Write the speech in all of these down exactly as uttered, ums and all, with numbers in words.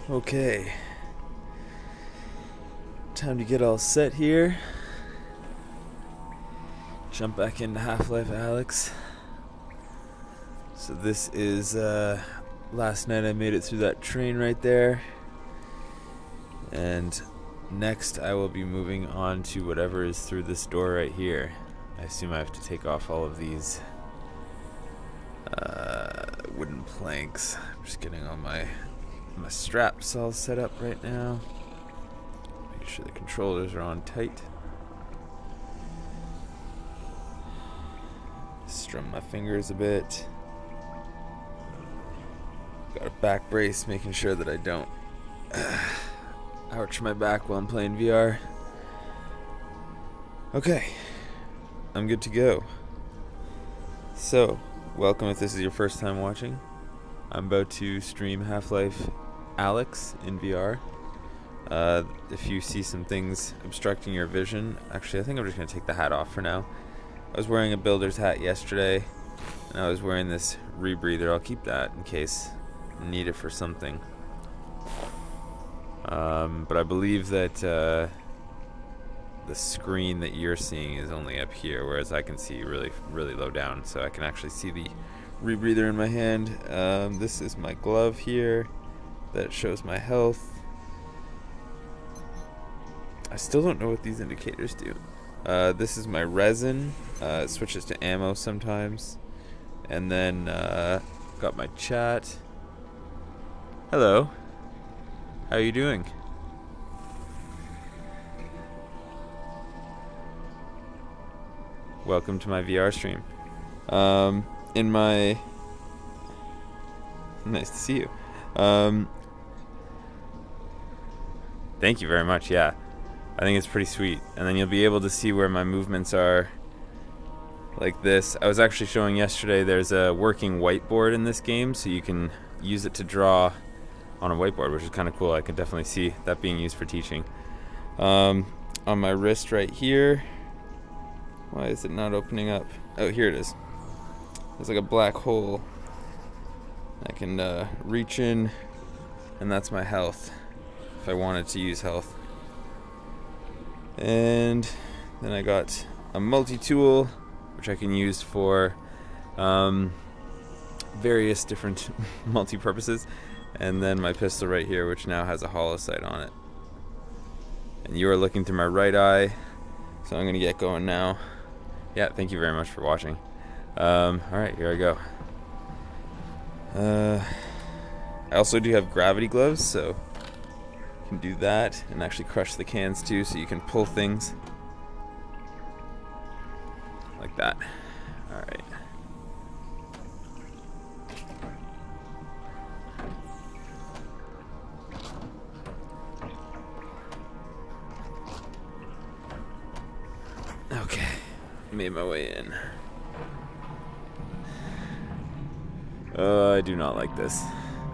Okay. Time to get all set here. Jump back into Half-Life Alyx. So this is, uh, last night I made it through that train right there. And next I will be moving on to whatever is through this door right here. I assume I have to take off all of these uh, wooden planks. I'm just getting all my, my straps all set up right now. Make sure the controllers are on tight. Strum my fingers a bit. Got a back brace, making sure that I don't uh, ouch my back while I'm playing V R. Okay, I'm good to go. So, welcome if this is your first time watching. I'm about to stream Half-Life Alyx in V R. Uh, if you see some things obstructing your vision, actually I think I'm just going to take the hat off for now. I was wearing a builder's hat yesterday, and I was wearing this rebreather. I'll keep that in case I need it for something. Um, but I believe that uh, the screen that you're seeing is only up here, whereas I can see really, really low down, so I can actually see the rebreather in my hand. Um, this is my glove here that shows my health. I still don't know what these indicators do. Uh, this is my resin. Uh, it switches to ammo sometimes. And then uh, got my chat. Hello. How are you doing? Welcome to my V R stream. Um, in my... Nice to see you. Um, thank you very much, yeah. I think it's pretty sweet. And then you'll be able to see where my movements are like this. I was actually showing yesterday there's a working whiteboard in this game, so you can use it to draw on a whiteboard, which is kind of cool. I could definitely see that being used for teaching. Um, on my wrist right here, why is it not opening up? Oh, here it is. There's like a black hole. I can uh, reach in, and that's my health, if I wanted to use health. And then I got a multi-tool, which I can use for um, various different multi-purposes. And then my pistol right here, which now has a hollow sight on it. And you are looking through my right eye, so I'm going to get going now. Yeah, thank you very much for watching. Um, Alright, here I go. Uh, I also do have gravity gloves, so you can do that and actually crush the cans too, so you can pull things like that. Alright. Okay, made my way in. Uh, I do not like this.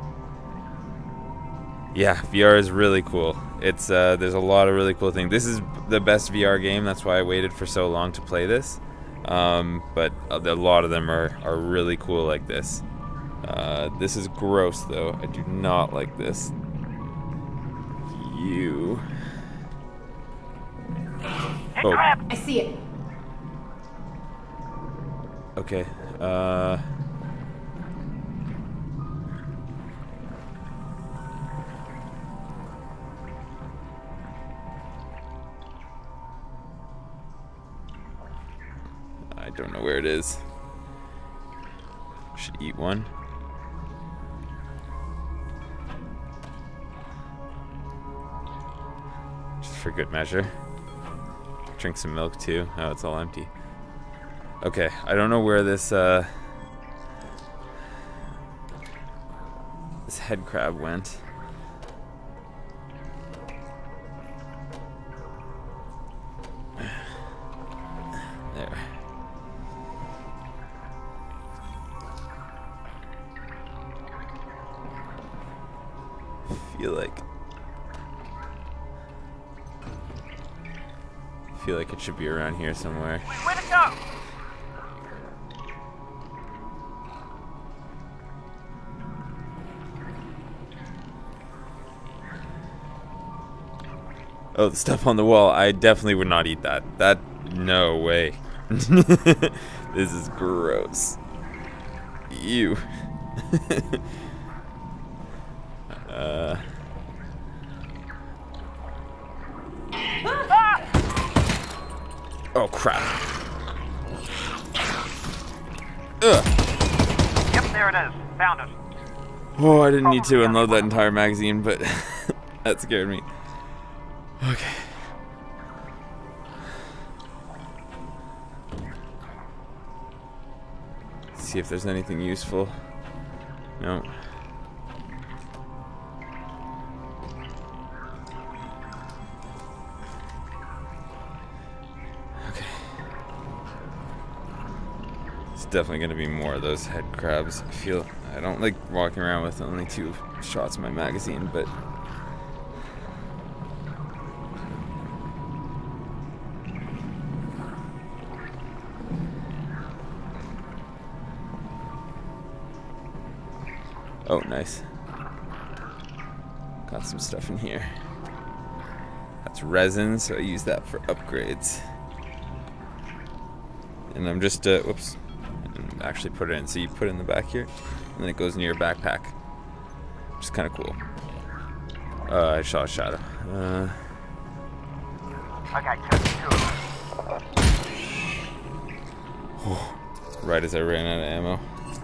Yeah, V R is really cool. It's uh, there's a lot of really cool things. This is the best V R game. That's why I waited for so long to play this. Um, but a lot of them are are really cool like this. Uh, this is gross though. I do not like this. You. Oh. I see it. Okay. Uh. I don't know where it is. Should eat one. Just for good measure. Drink some milk too. Oh, it's all empty. Okay, I don't know where this uh, this head crab went. There. Feel like feel like it should be around here somewhere. Where to go? Oh, the stuff on the wall. I definitely would not eat that. That, no way. This is gross. Ew. uh. Oh, crap. Ugh. Yep, there it is. Found it. Oh, I didn't need to unload that entire magazine, but that scared me. Okay. See if there's anything useful. No. Okay. It's definitely going to be more of those head crabs. I feel I don't like walking around with only two shots in my magazine, but oh, nice. Got some stuff in here. That's resin, so I use that for upgrades. And I'm just, uh, whoops, and actually put it in. So you put it in the back here, and then it goes in your backpack, which is kind of cool. Uh, I saw a shadow. Uh, Okay, two, two. oh, right as I ran out of ammo.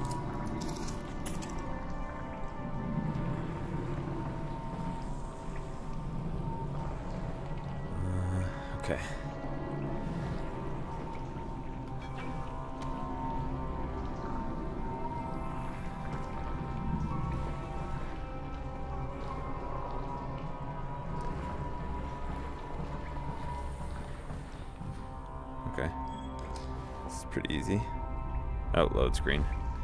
Okay. Okay. This is pretty easy. Oh, load screen.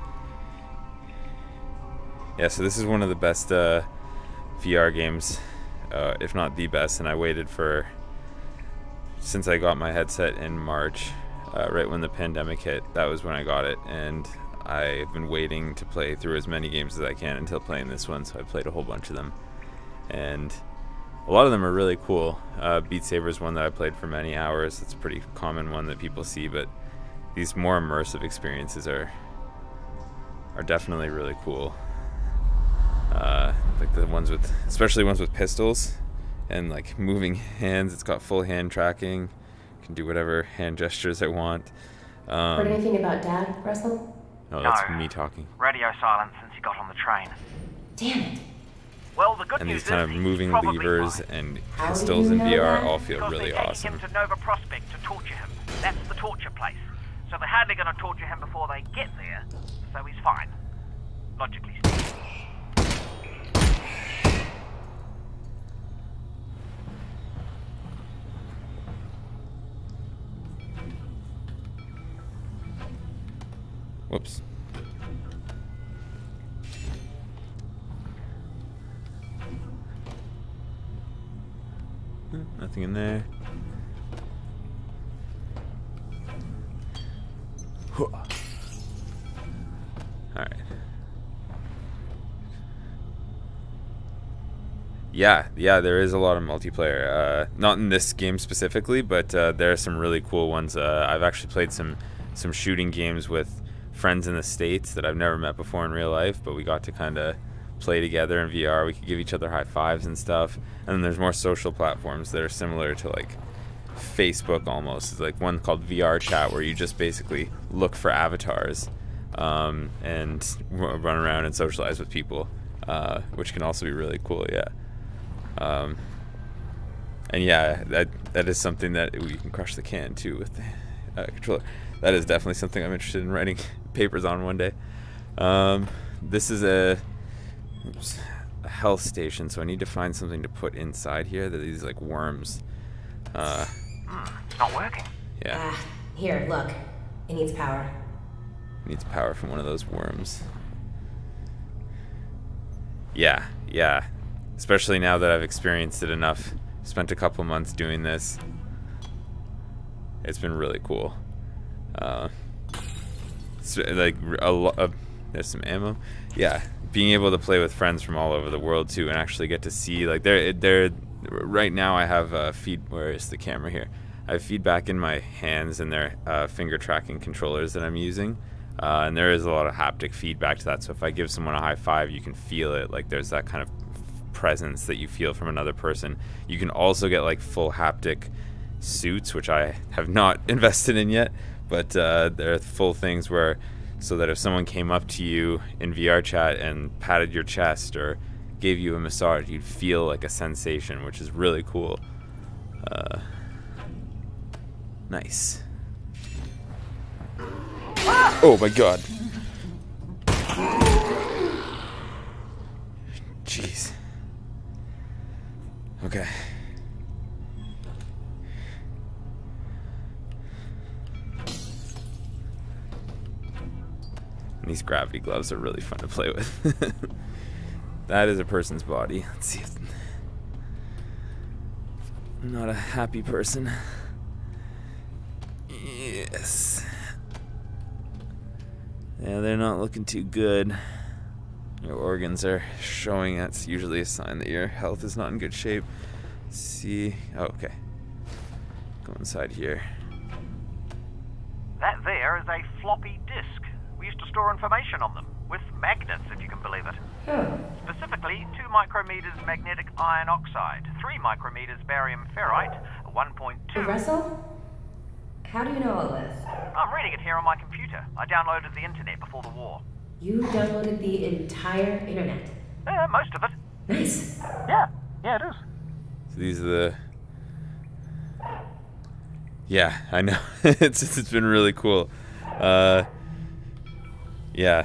Yeah, so this is one of the best uh, V R games, uh, if not the best, and I waited for since I got my headset in March, uh, right when the pandemic hit. That was when I got it, and I've been waiting to play through as many games as I can until playing this one, so I played a whole bunch of them. And a lot of them are really cool. Uh, Beat Saber is one that I played for many hours. It's a pretty common one that people see, but these more immersive experiences are are definitely really cool. Uh, like the ones with, especially ones with pistols and like moving hands. It's got full hand tracking. Can do whatever hand gestures I want. Um, Heard anything about Dad, Russell? no, that's No. me talking. Radio silence since he got on the train. Damn it. Well, the good And news these kind is of he's moving probably levers fine. and How do pistols you in know V R that? all feel Because really they're taking awesome. him to Nova Prospect to torture him. That's the torture place. So they're hardly going to torture him before they get there. So he's fine. Logically speaking. Whoops. Hmm, Nothing in there. Alright. Yeah, yeah, there is a lot of multiplayer. Uh, not in this game specifically, but uh, there are some really cool ones. Uh, I've actually played some some shooting games with friends in the States that I've never met before in real life, but we got to kind of play together in V R. We could give each other high fives and stuff. And then there's more social platforms that are similar to like Facebook almost. It's like one called V R Chat, where you just basically look for avatars um, and r- run around and socialize with people, uh, which can also be really cool. Yeah. Um, and yeah, that that is something that you can crush the can too with the uh, controller. That is definitely something I'm interested in writing papers on one day. Um, this is a, oops, a health station, so I need to find something to put inside here. That these like worms. Uh, Hmm, it's not working. yeah, Ah, here, look. It needs power. needs power from one of those worms. Yeah, yeah. Especially now that I've experienced it enough. Spent a couple months doing this. It's been really cool. Uh, it's like a lot. Uh, there's some ammo. Yeah, being able to play with friends from all over the world too, and actually get to see like they're they're right now I have uh, feed. Where is the camera here? I have feedback in my hands and their uh, finger tracking controllers that I'm using, uh, and there is a lot of haptic feedback to that. So if I give someone a high five, you can feel it. Like there's that kind of presence that you feel from another person. You can also get like full haptic suits, which I have not invested in yet, but uh, they're full things where, so that if someone came up to you in V R chat and patted your chest or gave you a massage, you'd feel like a sensation, which is really cool. Uh, nice. Oh my god. Jeez. Okay. And these gravity gloves are really fun to play with. That is a person's body. Let's see if I'm not a happy person. Yes. Yeah, they're not looking too good. Your organs are showing. That's usually a sign that your health is not in good shape. Let's see. Oh, okay. Go inside here. That there is a floppy disk. We used to store information on them, with magnets, if you can believe it. Oh. Specifically, two micrometers magnetic iron oxide, three micrometers barium ferrite, one point two... Russell? How do you know all this? I'm reading it here on my computer. I downloaded the internet before the war. You downloaded the entire internet. Uh, most of it. Nice. Yeah, yeah it is. So these are the... Yeah, I know. it's it's been really cool. Uh, yeah.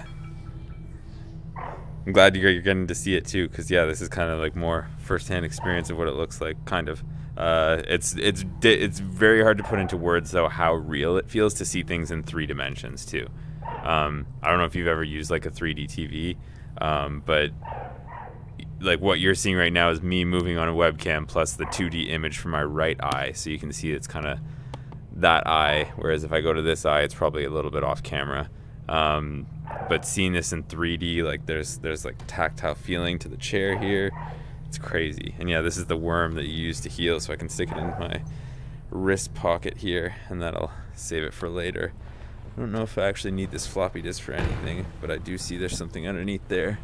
I'm glad you're, you're getting to see it too, because yeah, this is kind of like more first-hand experience of what it looks like, kind of. Uh, it's it's it's very hard to put into words though how real it feels to see things in three dimensions too. Um, I don't know if you've ever used like a three D T V, um, but like what you're seeing right now is me moving on a webcam plus the two D image from my right eye, so you can see it's kind of that eye, whereas if I go to this eye, it's probably a little bit off camera. Um, but seeing this in three D, like there's there's like tactile feeling to the chair here. It's crazy. And yeah, this is the worm that you use to heal, so I can stick it in my wrist pocket here, and that'll save it for later. I don't know if I actually need this floppy disk for anything, but I do see there's something underneath there.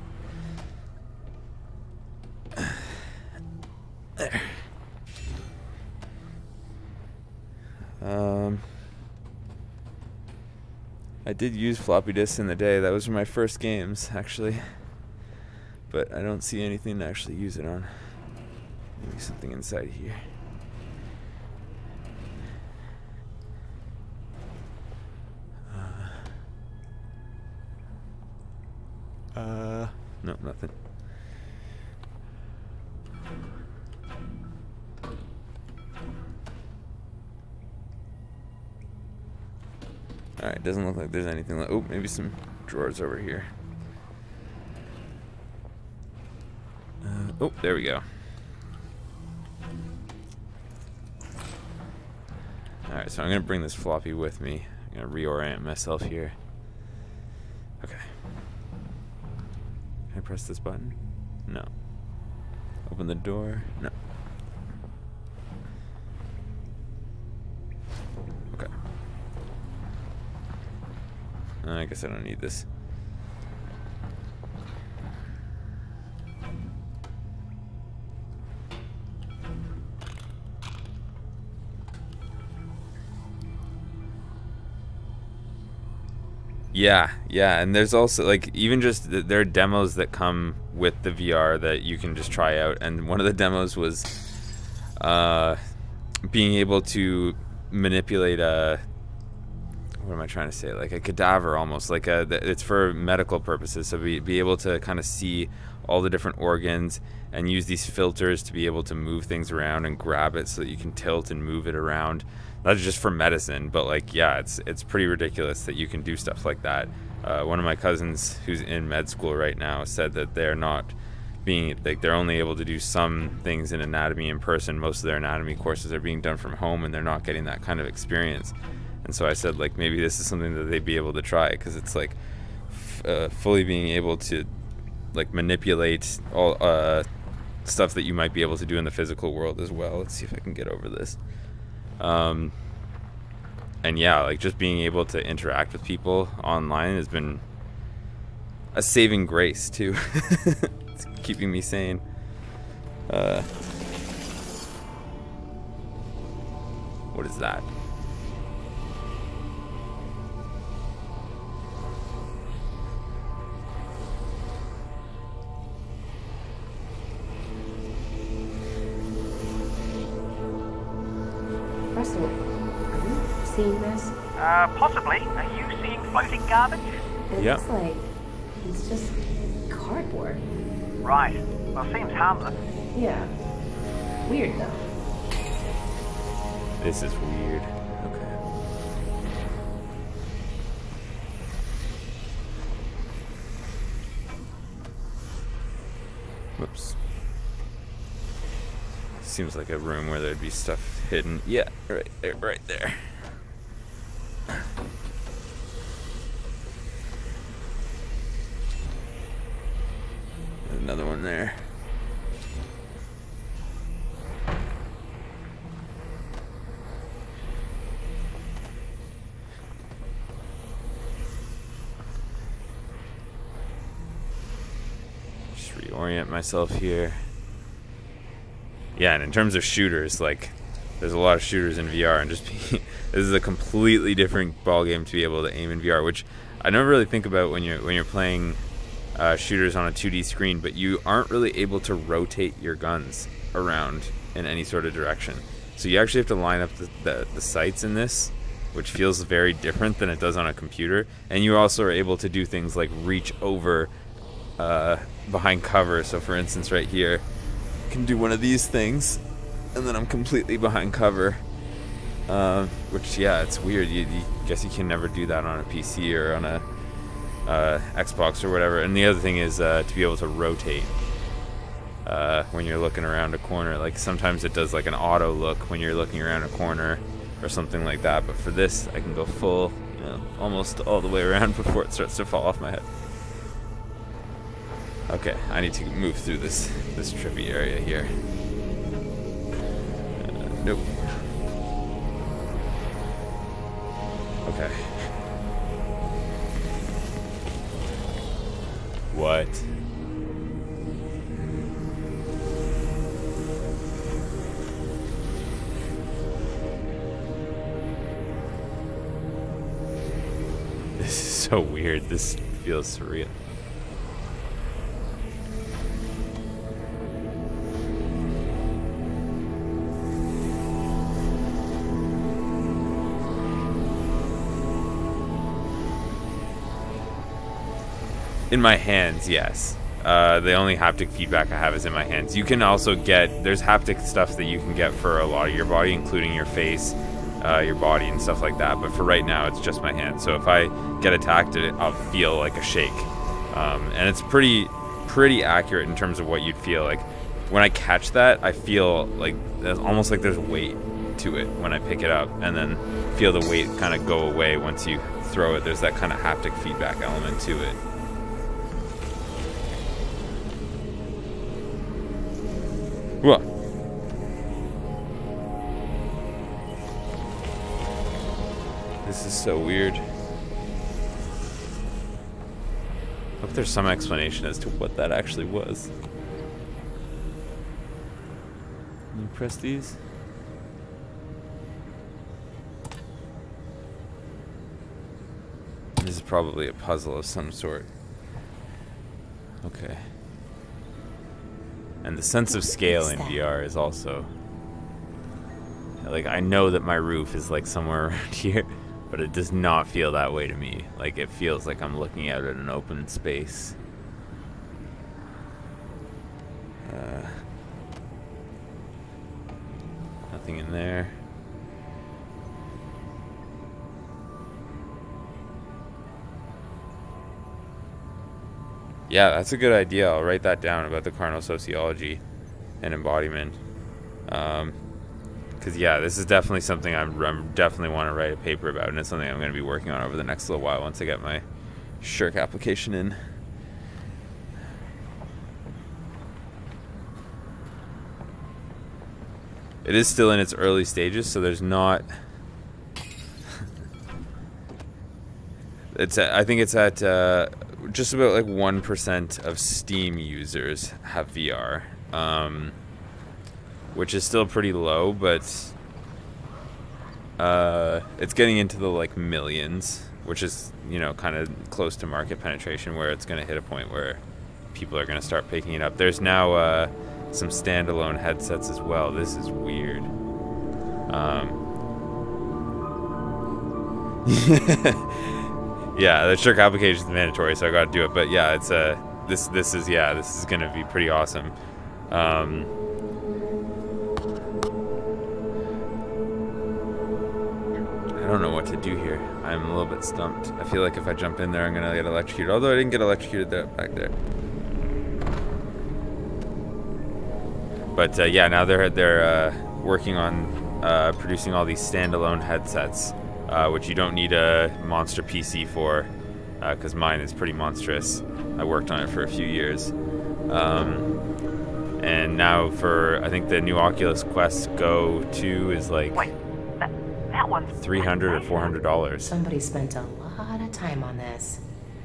There. Um, I did use floppy disks in the day. That was my first games, actually. But I don't see anything to actually use it on. Maybe something inside here. Uh, uh no, nothing. Alright, doesn't look like there's anything like, oh, maybe some drawers over here. Uh, oh, there we go. Alright, so I'm going to bring this floppy with me. I'm going to reorient myself here. Okay. Can I press this button? No. Open the door? No. Okay. Uh, I guess I don't need this. Yeah, yeah, and there's also like even just th there are demos that come with the V R that you can just try out, and one of the demos was uh, being able to manipulate a, what am I trying to say, like a cadaver almost, like a, it's for medical purposes, so be, be able to kind of see all the different organs and use these filters to be able to move things around and grab it so that you can tilt and move it around. That's just for medicine, but like, yeah, it's it's pretty ridiculous that you can do stuff like that. Uh, one of my cousins who's in med school right now said that they're not being, like they're only able to do some things in anatomy in person. Most of their anatomy courses are being done from home, and they're not getting that kind of experience. And so I said, like, maybe this is something that they'd be able to try, because it's like f uh, fully being able to like manipulate all uh, stuff that you might be able to do in the physical world as well. Let's see if I can get over this. Um, and yeah, like just being able to interact with people online has been a saving grace too. It's keeping me sane. Uh, what is that? Russell, are you seeing this? Uh, possibly. Are you seeing floating garbage? It Yeah. looks like it's just cardboard. Right. Well, seems harmless. Yeah. Weird though. This is weird. Okay. Whoops. Seems like a room where there'd be stuff hidden. Yeah, right there, right there. There's another one there. Just reorient myself here. Yeah, and in terms of shooters, like, there's a lot of shooters in V R, and just be, this is a completely different ball game to be able to aim in V R, which I never really think about when you're when you're playing uh, shooters on a two D screen. But you aren't really able to rotate your guns around in any sort of direction, so you actually have to line up the, the, the sights in this, which feels very different than it does on a computer. And you also are able to do things like reach over uh, behind cover. So, for instance, right here, can do one of these things, and then I'm completely behind cover. Uh, which, yeah, it's weird. You, you guess you can never do that on a P C or on a uh, Xbox or whatever. And the other thing is uh, to be able to rotate uh, when you're looking around a corner. Like sometimes it does like an auto look when you're looking around a corner or something like that. But for this, I can go full, you know, almost all the way around before it starts to fall off my head. Okay, I need to move through this this trippy area here. Uh, nope. Okay. What? This is so weird. This feels surreal. In my hands, yes. Uh, the only haptic feedback I have is in my hands. You can also get, there's haptic stuff that you can get for a lot of your body, including your face, uh, your body, and stuff like that. But for right now, it's just my hands. So if I get attacked, it, I'll feel like a shake. Um, and it's pretty, pretty accurate in terms of what you'd feel. Like when I catch that, I feel like there's almost like there's weight to it when I pick it up, and then feel the weight kind of go away once you throw it. There's that kind of haptic feedback element to it. Whoa. This is so weird. Hope there's some explanation as to what that actually was. Can you press these? This is probably a puzzle of some sort. Okay. And the sense of scale in V R is also, like, I know that my roof is like somewhere around here, but it does not feel that way to me. Like, it feels like I'm looking out at an open space. Uh, nothing in there. Yeah, that's a good idea. I'll write that down about the carnal sociology and embodiment. Um, because, yeah, this is definitely something I'm, I'm definitely want to write a paper about, and it's something I'm going to be working on over the next little while once I get my Shirk application in. it is still in its early stages, so there's not. It's at, I think it's at uh, just about like one percent of Steam users have V R, um, which is still pretty low, but uh, it's getting into the like millions, which is, you know, kind of close to market penetration, where it's going to hit a point where people are going to start picking it up. There's now uh, some standalone headsets as well. This is weird. Um, yeah, the trick application is mandatory, so I got to do it. But yeah, it's a uh, this this is yeah this is going to be pretty awesome. Um, I don't know what to do here. I'm a little bit stumped. I feel like if I jump in there, I'm gonna get electrocuted. Although I didn't get electrocuted there, back there. But uh, yeah, now they're they're uh, working on uh, producing all these standalone headsets, uh, which you don't need a monster P C for, because uh, mine is pretty monstrous. I worked on it for a few years, um, and now for I think the new Oculus Quest Go two is like Wait, that, that one's three hundred or four hundred dollars. Somebody spent a lot of time on this.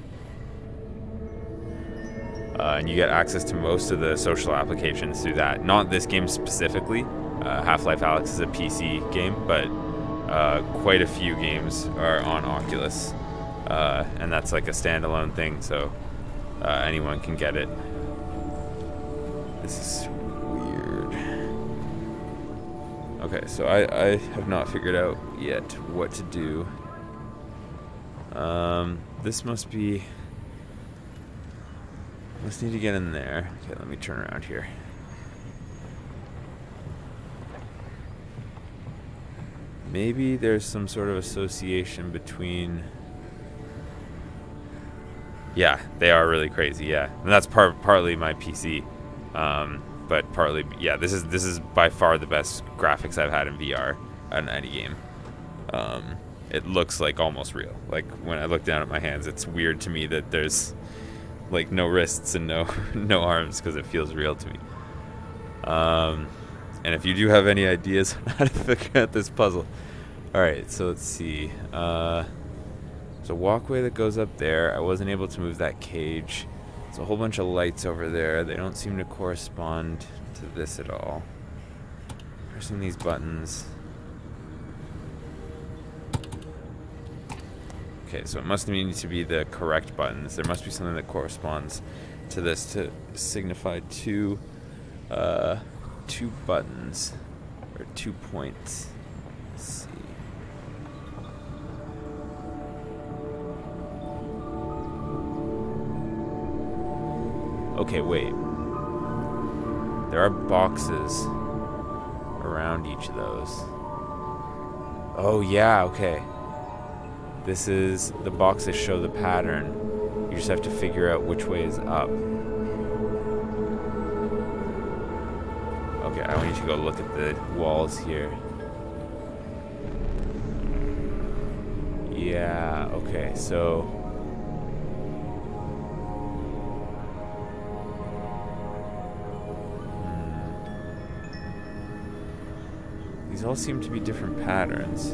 Uh, and you get access to most of the social applications through that. Not this game specifically. Uh, Half-Life Alyx is a P C game, but uh, quite a few games are on Oculus. Uh, and that's like a standalone thing, so uh, anyone can get it. This is weird. Okay, so I, I have not figured out yet what to do. Um, this must be... Must need to get in there. Okay, let me turn around here. Maybe there's some sort of association between... Yeah, they are really crazy, yeah. And that's part partly my P C. Um, but partly, yeah, this is this is by far the best graphics I've had in V R on any game. Um, it looks like almost real. Like, when I look down at my hands, it's weird to me that there's like no wrists and no no arms, because it feels real to me. Um, and if you do have any ideas on how to figure out this puzzle, all right. So let's see. Uh, there's a walkway that goes up there. I wasn't able to move that cage. There's a whole bunch of lights over there. They don't seem to correspond to this at all. Pressing these buttons. Okay, so it must mean to be the correct buttons. There must be something that corresponds to this to signify two, uh, two buttons, or two points. Let's see. Okay, wait. There are boxes around each of those. Oh yeah, okay. This is the boxes show the pattern. You just have to figure out which way is up. Okay, I want you to go look at the walls here. Yeah, okay, so... Hmm. These all seem to be different patterns.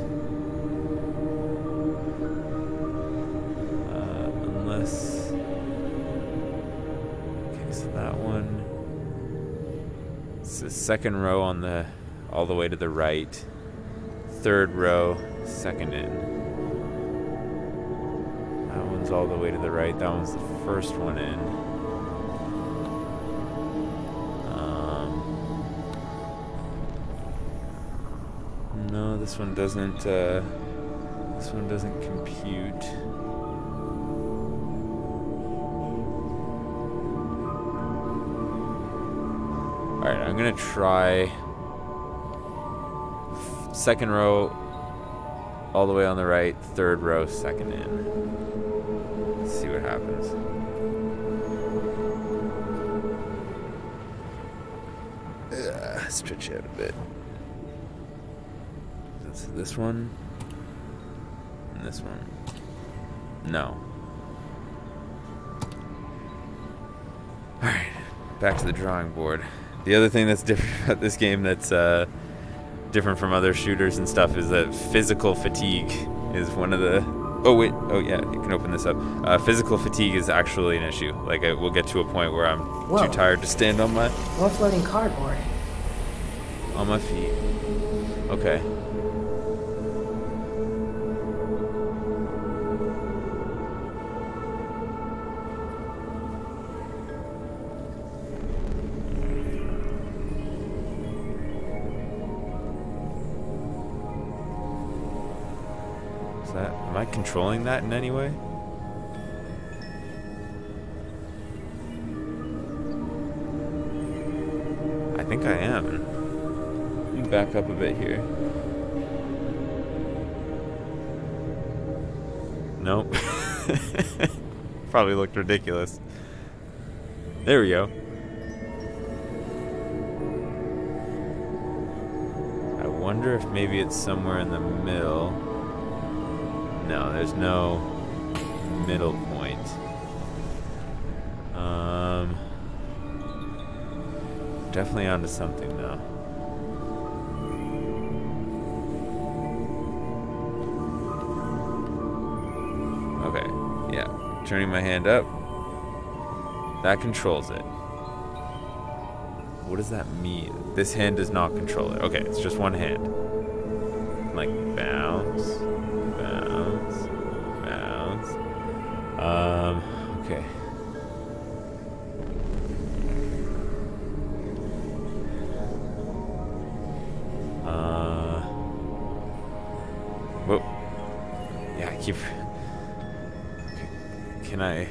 Unless... Okay, so that one... It's the second row on the... all the way to the right. Third row, second in. That one's all the way to the right. That one's the first one in. Um... No, this one doesn't, uh... this one doesn't compute. Alright, I'm gonna try second row all the way on the right, third row, second in. Let's see what happens. Ugh, stretch out a bit. That's this one and this one. No. Alright, back to the drawing board. The other thing that's different about this game that's uh, different from other shooters and stuff is that physical fatigue is one of the... Oh, wait. Oh, yeah. You can open this up. Uh, physical fatigue is actually an issue. Like, I will get to a point where I'm Whoa. too tired to stand on my... More floating cardboard. On my feet. Okay. That, am I controlling that in any way? I think I am. Let me back up a bit here. Nope. Probably looked ridiculous. There we go. I wonder if maybe it's somewhere in the middle. No, there's no middle point. Um, definitely onto something now. Okay, yeah. Turning my hand up. That controls it. What does that mean? This hand does not control it. Okay, it's just one hand. Like, bounce. Bounce, bounce. Um, okay. Uh, whoa. Yeah, I keep. Can I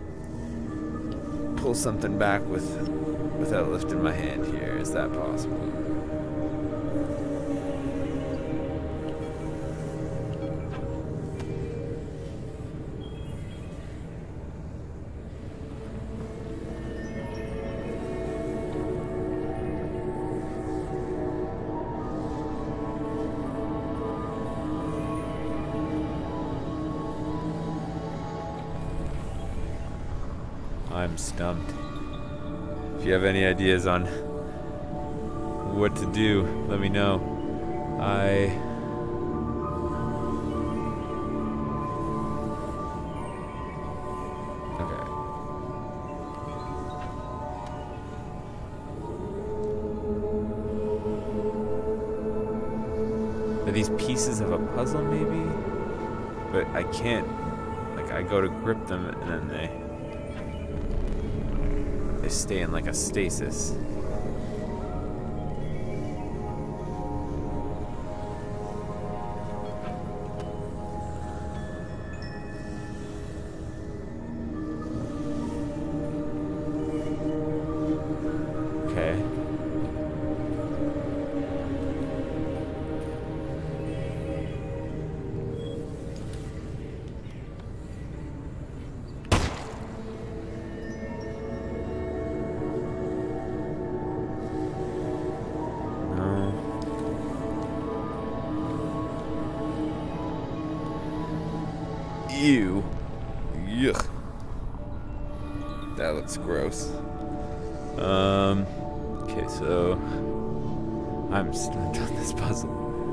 pull something back with without lifting my hand here? Is that possible? I'm stumped. If you have any ideas on what to do, let me know. I... Okay. Are these pieces of a puzzle, maybe? But I can't... Like, I go to grip them and then they... They stay in like a stasis. Okay. Ew. Yuck. That looks gross. Um, okay, so I'm stuck on this puzzle.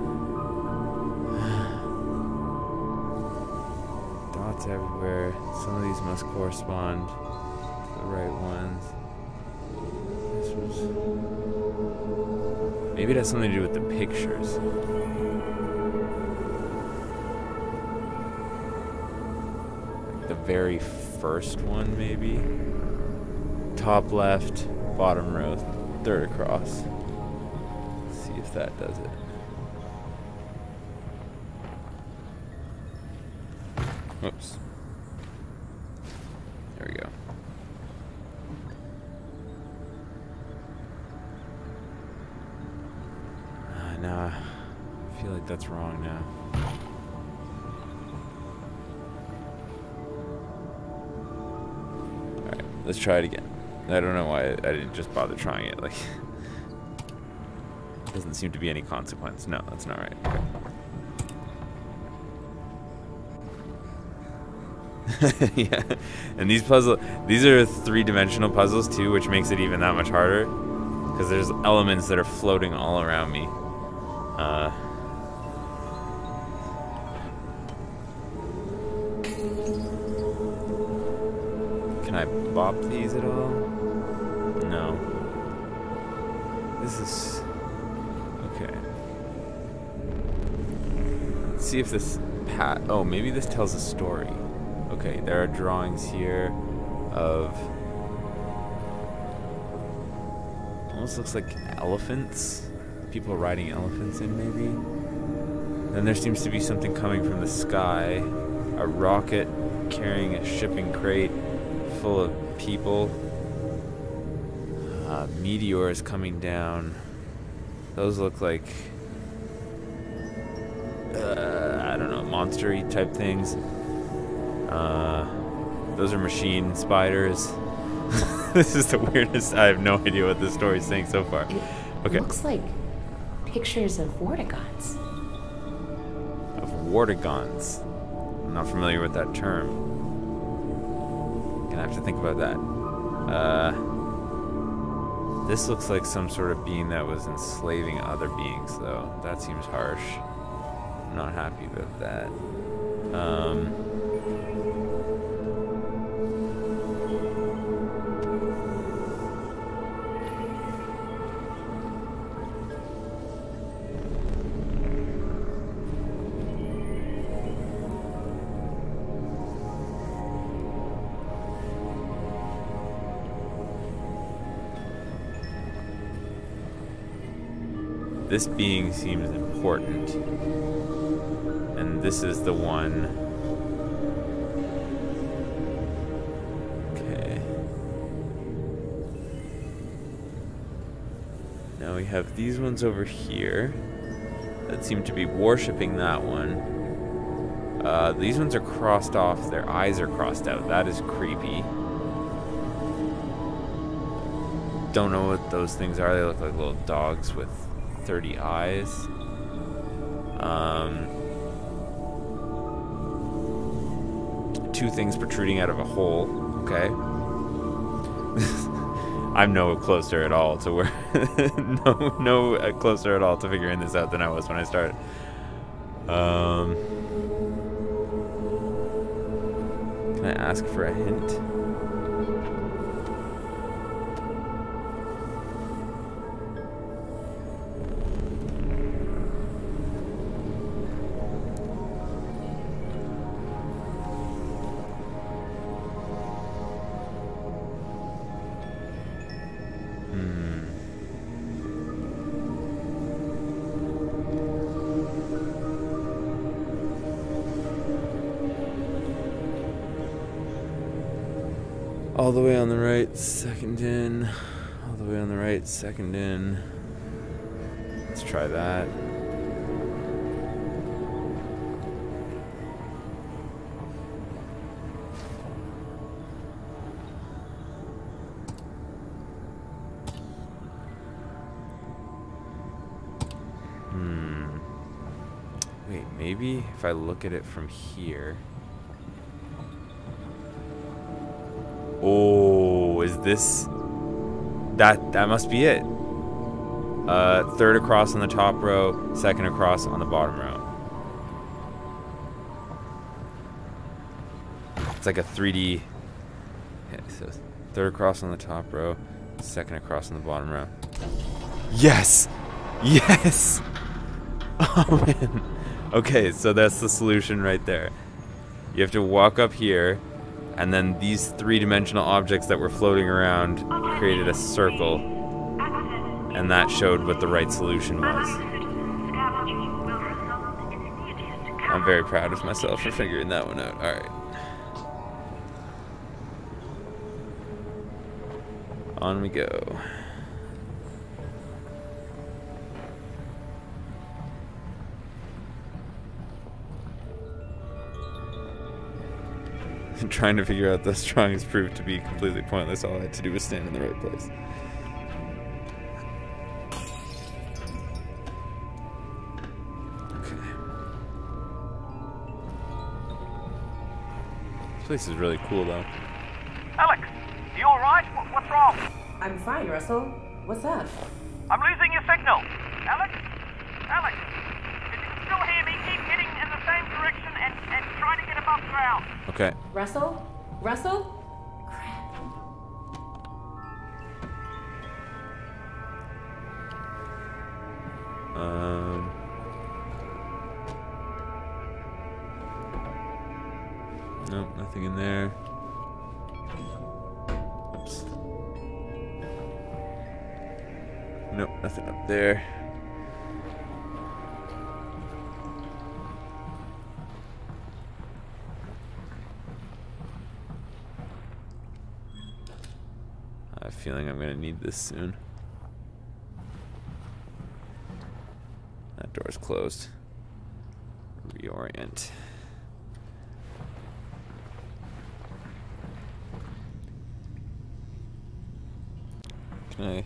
Dots everywhere. Some of these must correspond to the right ones. This was... Maybe it has something to do with the pictures. The very first one, maybe. Top left, bottom row, third across. Let's see if that does it. Oops. There we go. Uh, nah, I feel like that's wrong now. Let's try it again. I don't know why I didn't just bother trying it. Like, it doesn't seem to be any consequence. No, that's not right. Okay. Yeah, and these puzzle, these are three-dimensional puzzles too, which makes it even that much harder because there's elements that are floating all around me. Uh, can I bop these at all? No. This is... okay. Let's see if this... pat. Oh, maybe this tells a story. Okay, there are drawings here of... almost looks like elephants. People riding elephants in, maybe. Then there seems to be something coming from the sky. A rocket carrying a shipping crate full of people. Uh, meteors coming down. Those look like... Uh, I don't know, monster-y type things. Uh, those are machine spiders. This is the weirdest. I have no idea what this story is saying so far. It Okay. looks like pictures of Vortigons. Of Vortigons. I'm not familiar with that term. Gonna have to think about that. Uh, this looks like some sort of being that was enslaving other beings, though. That seems harsh. I'm not happy about that. Um... This being seems important, and this is the one. Okay. Now we have these ones over here that seem to be worshipping that one. Uh, these ones are crossed off, their eyes are crossed out. That is creepy. Don't know what those things are. They look like little dogs with thirty eyes. Um, two things protruding out of a hole. Okay. I'm no closer at all to where no no uh, closer at all to figuring this out than I was when I started. Um, can I ask for a hint? All the way on the right, second in. All the way on the right, second in. Let's try that. Hmm. Wait, maybe if I look at it from here. Oh, is this... That, that must be it. Uh, third across on the top row, second across on the bottom row. It's like a three D... Yeah, so third across on the top row, second across on the bottom row. Yes! Yes! Oh, man. Okay, so that's the solution right there. You have to walk up here, and then these three-dimensional objects that were floating around created a circle, and that showed what the right solution was. I'm very proud of myself for figuring that one out. Alright. On we go. Trying to figure out those drawings proved to be completely pointless. All I had to do was stand in the right place. Okay. This place is really cool, though. Alex, you alright? What, what's wrong? I'm fine, Russell. What's up? I'm losing your signal. Alex? Alex? Okay. Russell? Russell? Crap. Um. Nope, nothing in there. Oops. Nope, nothing up there. I have a feeling I'm gonna need this soon. That door's closed. Reorient. Can I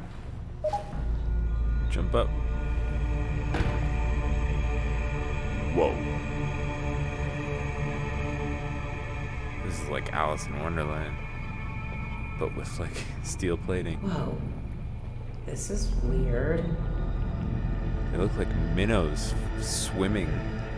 jump up? Whoa. This is like Alice in Wonderland, but with like steel plating. Whoa. This is weird. They look like minnows swimming.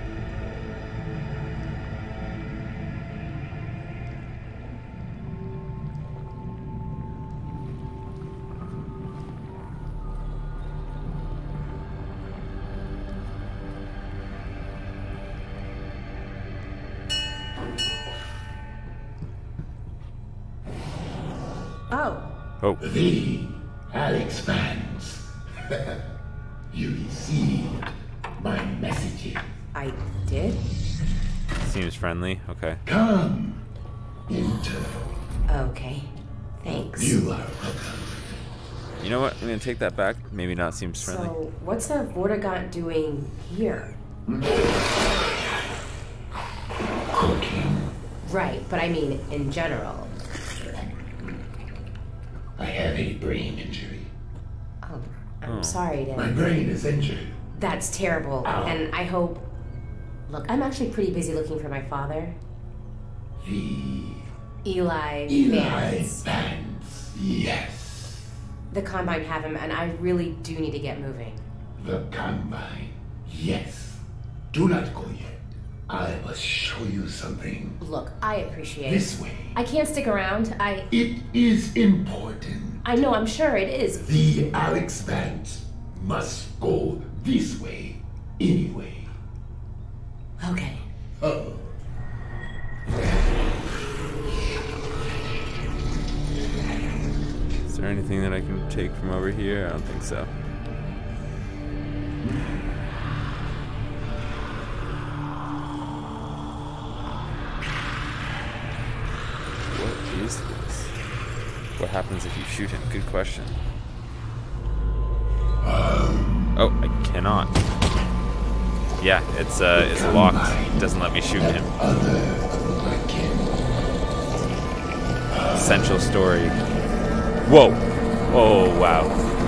Oh. Oh. The Alex fans. You received my messages. I did? Seems friendly. Okay. Come. Enter. Okay. Thanks. You are welcome. You know what? I'm gonna take that back. Maybe not seems friendly. So, what's a Vortigaunt doing here? Cooking. Right, but I mean, in general. I have a brain injury. Oh, I'm Oh. sorry to... My brain is injured. That's terrible, Ow. and I hope... Look, I'm actually pretty busy looking for my father. The Eli, Eli Vance. Vance. Yes. The Combine have him, and I really do need to get moving. The Combine. Yes. Do not go yet. I must show you something. Look, I appreciate This it. way. I can't stick around. I... It is important. I know, I'm sure it is. The Alex Vance must go this way anyway. Okay. Oh. Is there anything that I can take from over here? I don't think so. What is this? What happens if you shoot him? Good question. Oh, I cannot. Yeah, it's uh, it's locked. It doesn't let me shoot him. Other of my kin. Essential story. Whoa! Oh wow!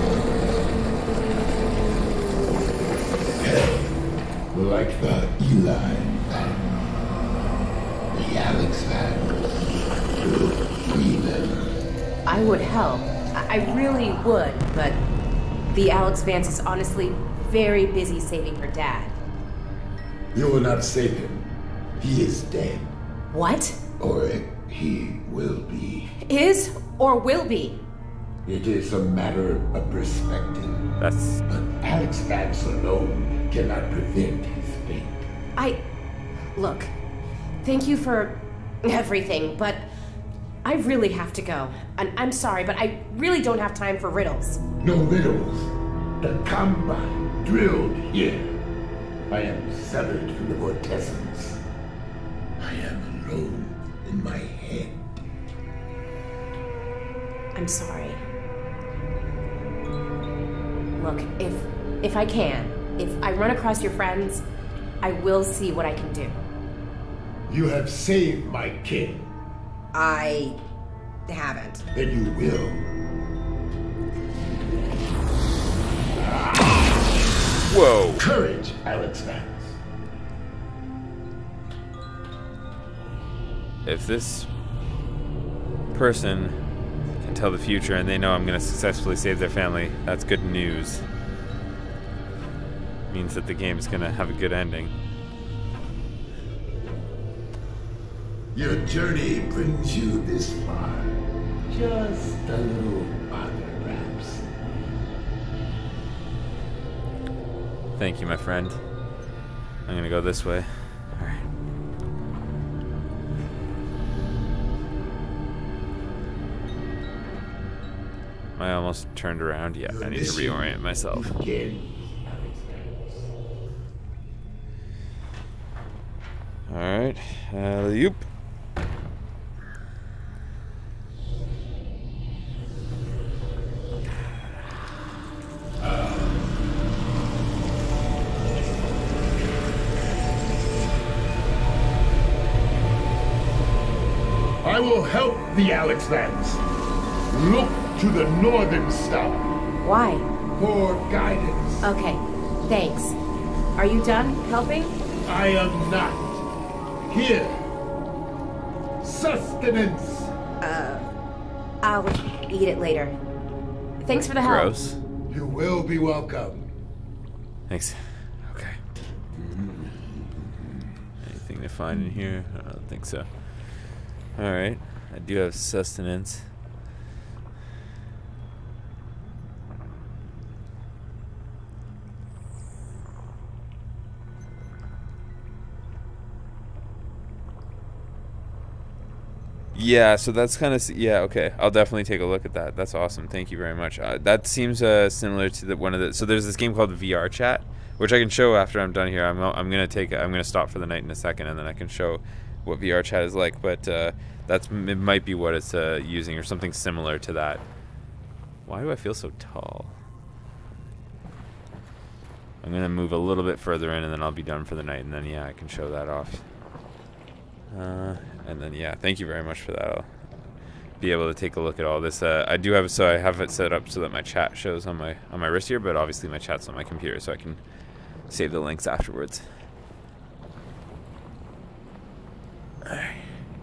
Like the Eli Vance. The Alex Vance will free them. I would help. I, I really would, but the Alex Vance is honestly very busy saving her dad. You will not save him. He is dead. What? Or he will be. Is or will be? It is a matter of perspective. That's But Alex Vance alone cannot prevent his fate. I... Look, thank you for everything, but I really have to go. And I'm sorry, but I really don't have time for riddles. No riddles. The Combine drilled here. I am severed from the vortessence. I am alone in my head. I'm sorry. Look, if if I can, if I run across your friends, I will see what I can do. You have saved my kin. I haven't. Then you will. whoa! Courage, Alex Vance. If this person can tell the future and they know I'm going to successfully save their family, that's good news. Means that the game is going to have a good ending. Your journey brings you this far. Just a little bother, perhaps. Thank you, my friend. I'm gonna go this way. Alright. I almost turned around. Yeah, I need to reorient myself. Alright. Uh, yoop. I will help the Alexlands. Look to the Northern Star. Why? For guidance. Okay, thanks. Are you done helping? I am not. Here. Sustenance. Uh, I'll eat it later. Thanks for the help. Gross. You will be welcome. Thanks. Okay. Anything to find in here? I don't think so. Alright. I do have sustenance. Yeah, so that's kind of, yeah, okay. I'll definitely take a look at that. That's awesome. Thank you very much. Uh, that seems uh, similar to the one of the, so there's this game called V R Chat, which I can show after I'm done here. I'm, I'm going to take, I'm going to stop for the night in a second, and then I can show what V R Chat is like, but uh, that's, it might be what it's uh, using, or something similar to that. Why do I feel so tall? I'm going to move a little bit further in, and then I'll be done for the night, and then, yeah, I can show that off. Uh, and then yeah, thank you very much for that. I'll be able to take a look at all this. Uh, I do have so I have it set up so that my chat shows on my on my wrist here, but obviously my chat's on my computer, so I can save the links afterwards. All right.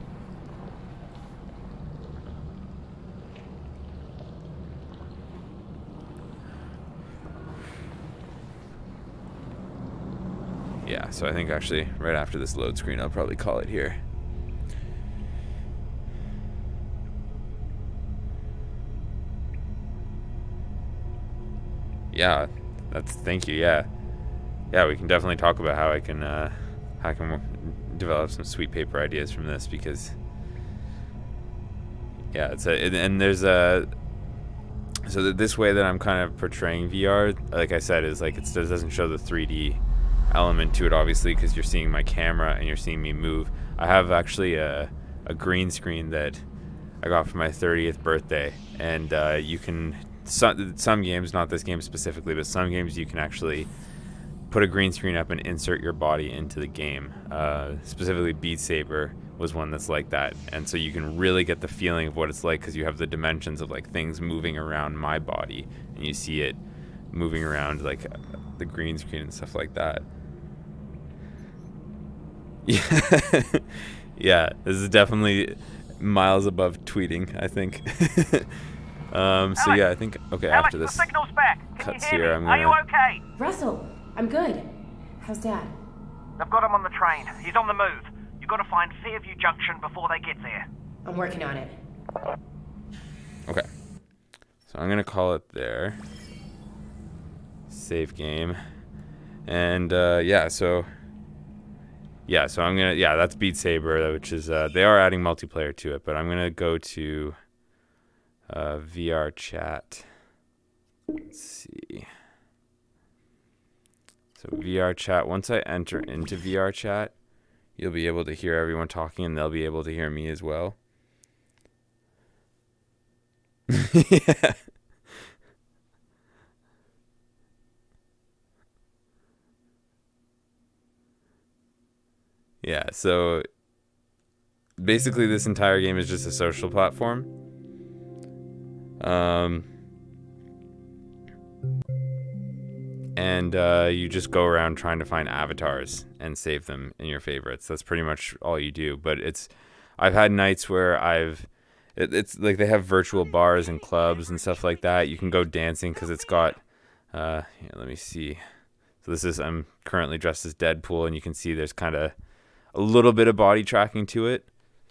Yeah, so I think actually right after this load screen, I'll probably call it here. Yeah, that's, thank you, yeah. Yeah, we can definitely talk about how I can, uh, how I can develop some sweet paper ideas from this, because, yeah, it's a, and there's a, so that this way that I'm kind of portraying V R, like I said, is like, it's, it doesn't show the three D element to it, obviously, because you're seeing my camera and you're seeing me move. I have actually a, a green screen that I got for my thirtieth birthday, and uh, you can, some, some games, not this game specifically, but some games you can actually put a green screen up and insert your body into the game. Uh, specifically Beat Saber was one that's like that, and so you can really get the feeling of what it's like, because you have the dimensions of like things moving around my body, and you see it moving around like uh, the green screen and stuff like that. Yeah, yeah, this is definitely miles above tweeting, I think. um, so Alex, yeah, I think, okay, Alex, after this the signal's back. Can cuts you hear here, me? I'm Are you gonna... okay? Russell, I'm good. How's Dad? They've got him on the train. He's on the move. You've got to find Fairview Junction before they get there. I'm working on it. Okay, so I'm gonna call it there. Save game. And uh, yeah, so yeah, so I'm gonna, yeah, that's Beat Saber, which is, uh, they are adding multiplayer to it, but I'm gonna go to uh, V R Chat. Let's see. So V R Chat, once I enter into V R Chat, you'll be able to hear everyone talking, and they'll be able to hear me as well. Yeah. Yeah, so basically this entire game is just a social platform. Um, and uh, you just go around trying to find avatars and save them in your favorites. That's pretty much all you do. But it's, I've had nights where I've, it, it's like they have virtual bars and clubs and stuff like that. You can go dancing because it's got, uh, yeah, let me see. So this is, I'm currently dressed as Deadpool, and you can see there's kind of a little bit of body tracking to it.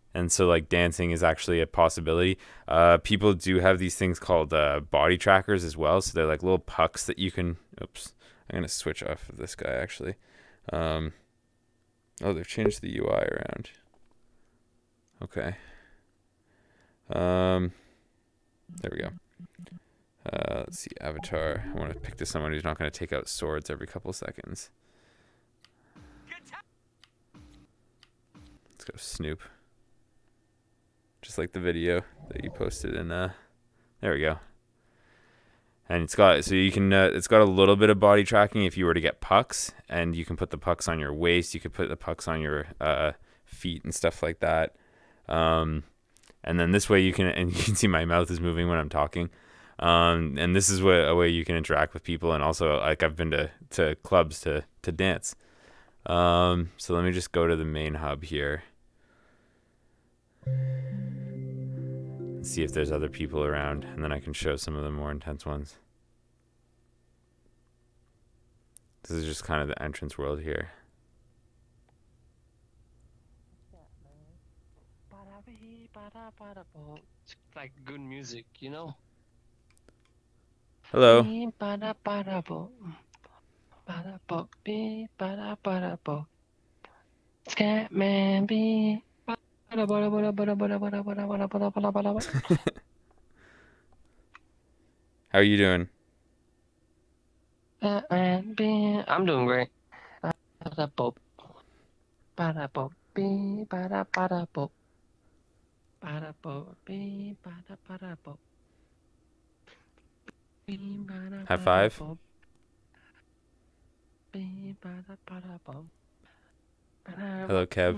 and so like dancing is actually a possibility. Uh, people do have these things called uh, body trackers as well, so they're like little pucks that you can. Oops, I'm gonna switch off of this guy actually. Um, oh, they've changed the U I around. Okay. Um, there we go. Uh, let's see, avatar. I want to pick to someone who's not going to take out swords every couple seconds. Let's go Snoop. Just like the video that you posted in, uh, there we go. And it's got, so you can, uh, it's got a little bit of body tracking if you were to get pucks, and you can put the pucks on your waist, you could put the pucks on your, uh, feet and stuff like that. Um, and then this way you can, and you can see my mouth is moving when I'm talking. Um, and this is what, a way you can interact with people. And also, like, I've been to, to clubs to, to dance. Um, so let me just go to the main hub here. See if there's other people around, and then I can show some of the more intense ones. This is just kind of the entrance world here. It's like good music, you know? Hello. Scatman B. How are you doing? I'm doing great. High five. Hello, Kev.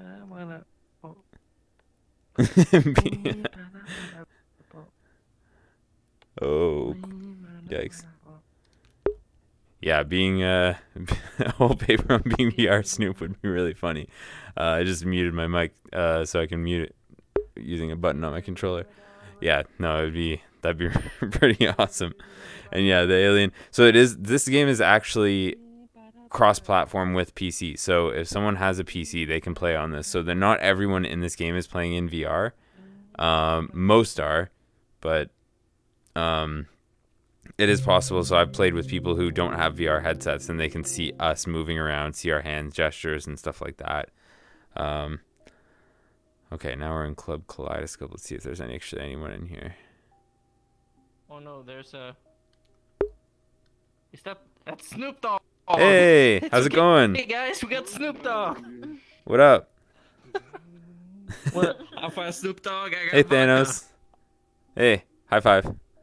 Oh, yikes. Yeah, being uh, a whole paper on being V R Snoop would be really funny. Uh, I just muted my mic uh, so I can mute it using a button on my controller. Yeah, no, it'd be that'd be pretty awesome. And yeah, the alien. So it is. This game is actually cross-platform with P C. So if someone has a P C, they can play on this. So that not everyone in this game is playing in V R. Um, most are, but um, it is possible. So I've played with people who don't have V R headsets, and they can see us moving around, see our hand gestures and stuff like that. Um, okay, now we're in Club Kaleidoscope. Let's see if there's any actually anyone in here. Oh no, there's a. Is that that's Snoop Dogg? Hey, how's it going? Hey guys, we got Snoop Dogg. What up? What? I find Snoop Dogg. I got Hey, vodka. Thanos. Hey, high five.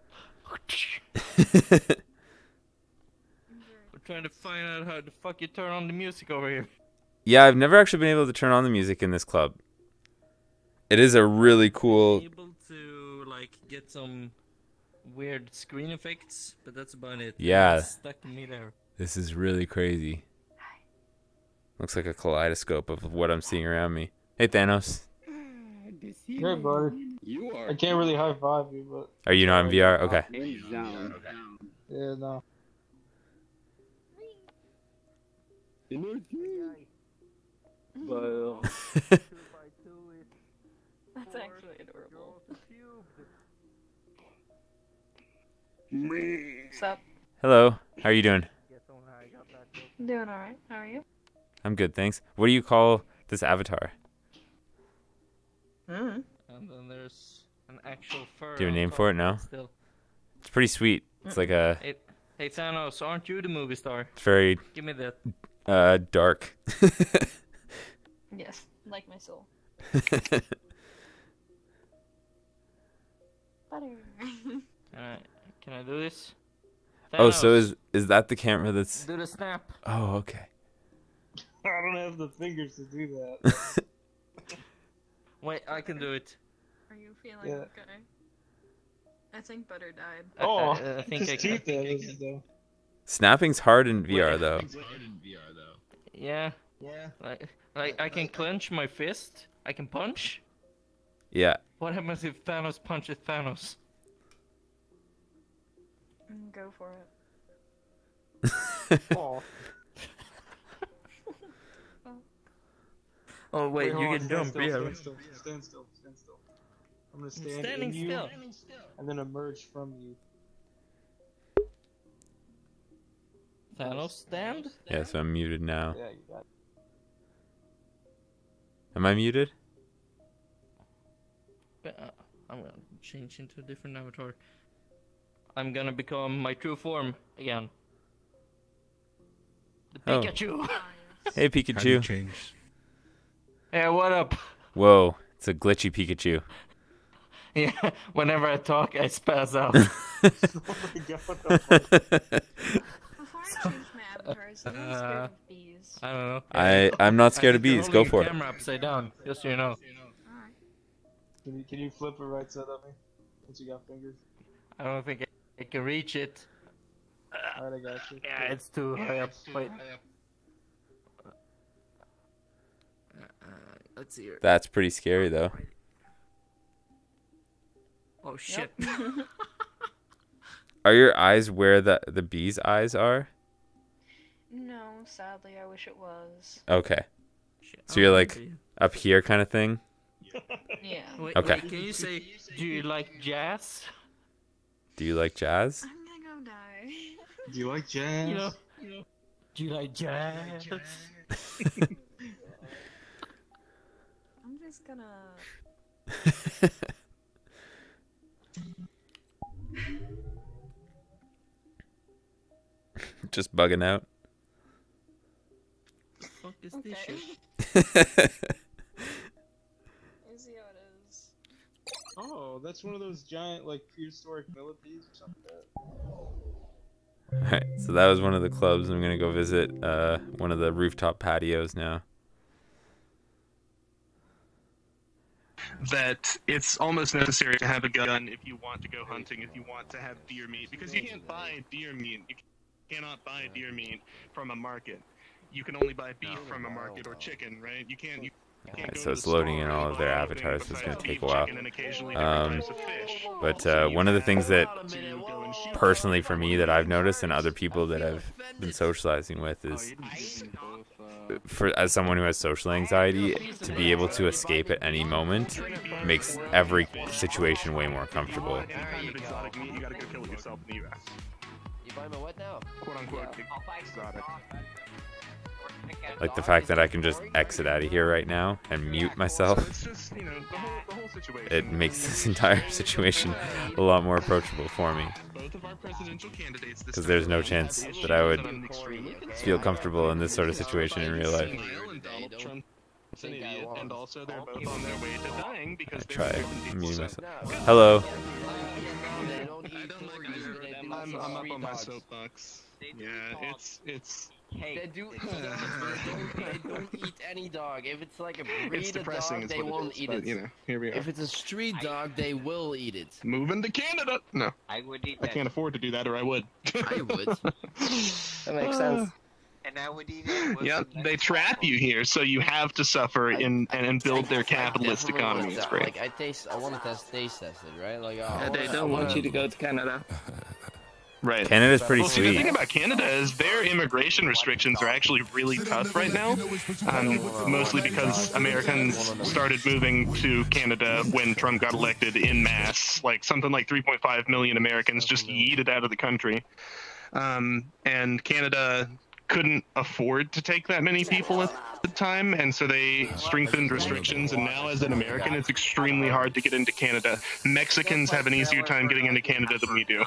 We're trying to find out how the fuck you turn on the music over here. Yeah, I've never actually been able to turn on the music in this club. It is a really cool. Able to like get some weird screen effects, but that's about it. Yeah. It's stuck in me there. This is really crazy. Looks like a kaleidoscope of what I'm seeing around me. Hey, Thanos. Good, buddy. You are. I can't really high five you, but Are you not in V R? Okay. In zone. yeah, no. But uh, That's actually adorable. What's up? Hello. How are you doing? Doing alright. How are you? I'm good, thanks. What do you call this avatar? Mm. And then there's an actual fur. Do you have a on name top for it of now? Still. It's pretty sweet. It's like a. Hey, hey Thanos, aren't you the movie star? It's very Give me that. uh dark. Yes, like my soul. Butter. Alright, can I do this? Oh, so Thanos, is is that the camera that's? do the snap. Oh, okay. I don't have the fingers to do that. Wait, I can do it. Are you feeling Yeah. okay? I think Butter died. I- Oh, I, I think I his can. tooth is though. Snapping's hard in V R Wait. though. Yeah. Yeah. Like, like I can clench my fist. I can punch. Yeah. What happens if Thanos punches Thanos? Mm, Go for it. Oh, Oh wait, hold you on, can stand jump. still, Yeah. Stand still, stand still, stand still. I'm gonna stand Standing in you, still. and then emerge from you. Thanos stand? Yeah, so I'm muted now. Yeah, you got it. Am I muted? But, uh, I'm gonna change into a different avatar. I'm gonna become my true form again. The Oh. Pikachu! Hey, How do you Pikachu. change? Hey, what up? Whoa, it's a glitchy Pikachu. Yeah, whenever I talk, I spaz out. Oh my God. Before I change my avatars, I'm Uh, scared of bees. I don't know. I I'm not scared I of think you're bees. Go holding for the it. camera upside down, just so you know. Alright. Can you, can you flip it right side up me? Since you got fingers. I don't think I, I can reach it. Alright, I got you. Yeah, it's too high up. Wait. Uh, uh, let's see here. That's pretty scary though. Oh shit. Are your eyes where the the bee's eyes are? No, sadly, I wish it was. Okay. Shit, So you're I like wanna be- up here kind of thing? Yeah. Wait, Okay. wait, can you say, do you like jazz? Do you like jazz? I'm gonna go die. Do you like jazz? You know, you know, do you like jazz? I'm just gonna. Just bugging out. The fuck is this Okay. shit? You see how it is. Oh, that's one of those giant, like, prehistoric millipedes or something like that. Alright, so that was one of the clubs. I'm gonna go visit uh, one of the rooftop patios now. That it's almost necessary to have a gun if you want to go hunting, if you want to have deer meat, because you can't buy deer meat. You cannot buy deer meat from a market. You can only buy beef from a market or chicken, right? You can't. You can't Alright, go so to it's the loading store in and all of buy their anything avatars, so it's besides gonna take beef, a while. chicken, and occasionally different Um, types of fish. but So uh, you one of the have things that to go and shoot personally for me that I've noticed and other people that I've been socializing with Oh, is you didn't do both, uh, for as someone who has social anxiety, to be able to escape at any moment makes every situation way more comfortable. Any kind of exotic meat, you gotta go kill it yourself in the U S. You buy my what now? Quote unquote exotic. Like the fact that I can just exit out of here right now and mute So myself, it's just, you know, the whole, the whole situation. it makes this entire situation a lot more approachable for me. Both of our presidential candidates this Because there's no time chance have that I would issues I'm extremely concerned feel comfortable in this sort of situation in real life. Kyle and Donald Trump is an idiot, and also they're both on their way to dying because I they're try stupid people. muting So- myself. Hello. They don't eat pork either. They do I'm, some I'm up street on my dogs. soapbox. Yeah, it's it's They do. They don't, they don't eat any dog. If it's like a breed it's of depressing. dog, is they what won't it is, eat but, it. You know, here we are. If it's a street dog, they will eat it. Moving to Canada. No, I would eat I that. can't afford to do that, or I would. I would. That makes sense. And I would eat it. with Yeah, some they nice trap waffles. you here, so you have to suffer in and, and build their capitalist Definitely economy. would, It's uh, great. Like I taste, I want to test taste test it, right? Like oh, Yeah, they I don't wanna- want you to go to Canada. Right. Canada's pretty Well, see, the thing sweet. about Canada is their immigration restrictions are actually really tough right now, um, mostly because Americans started moving to Canada when Trump got elected in mass. Like something like three point five million Americans just yeeted out of the country. Um, and Canada couldn't afford to take that many people at the time, and so they strengthened restrictions, and now as an American it's extremely hard to get into Canada. Mexicans have an easier time getting into Canada than we do.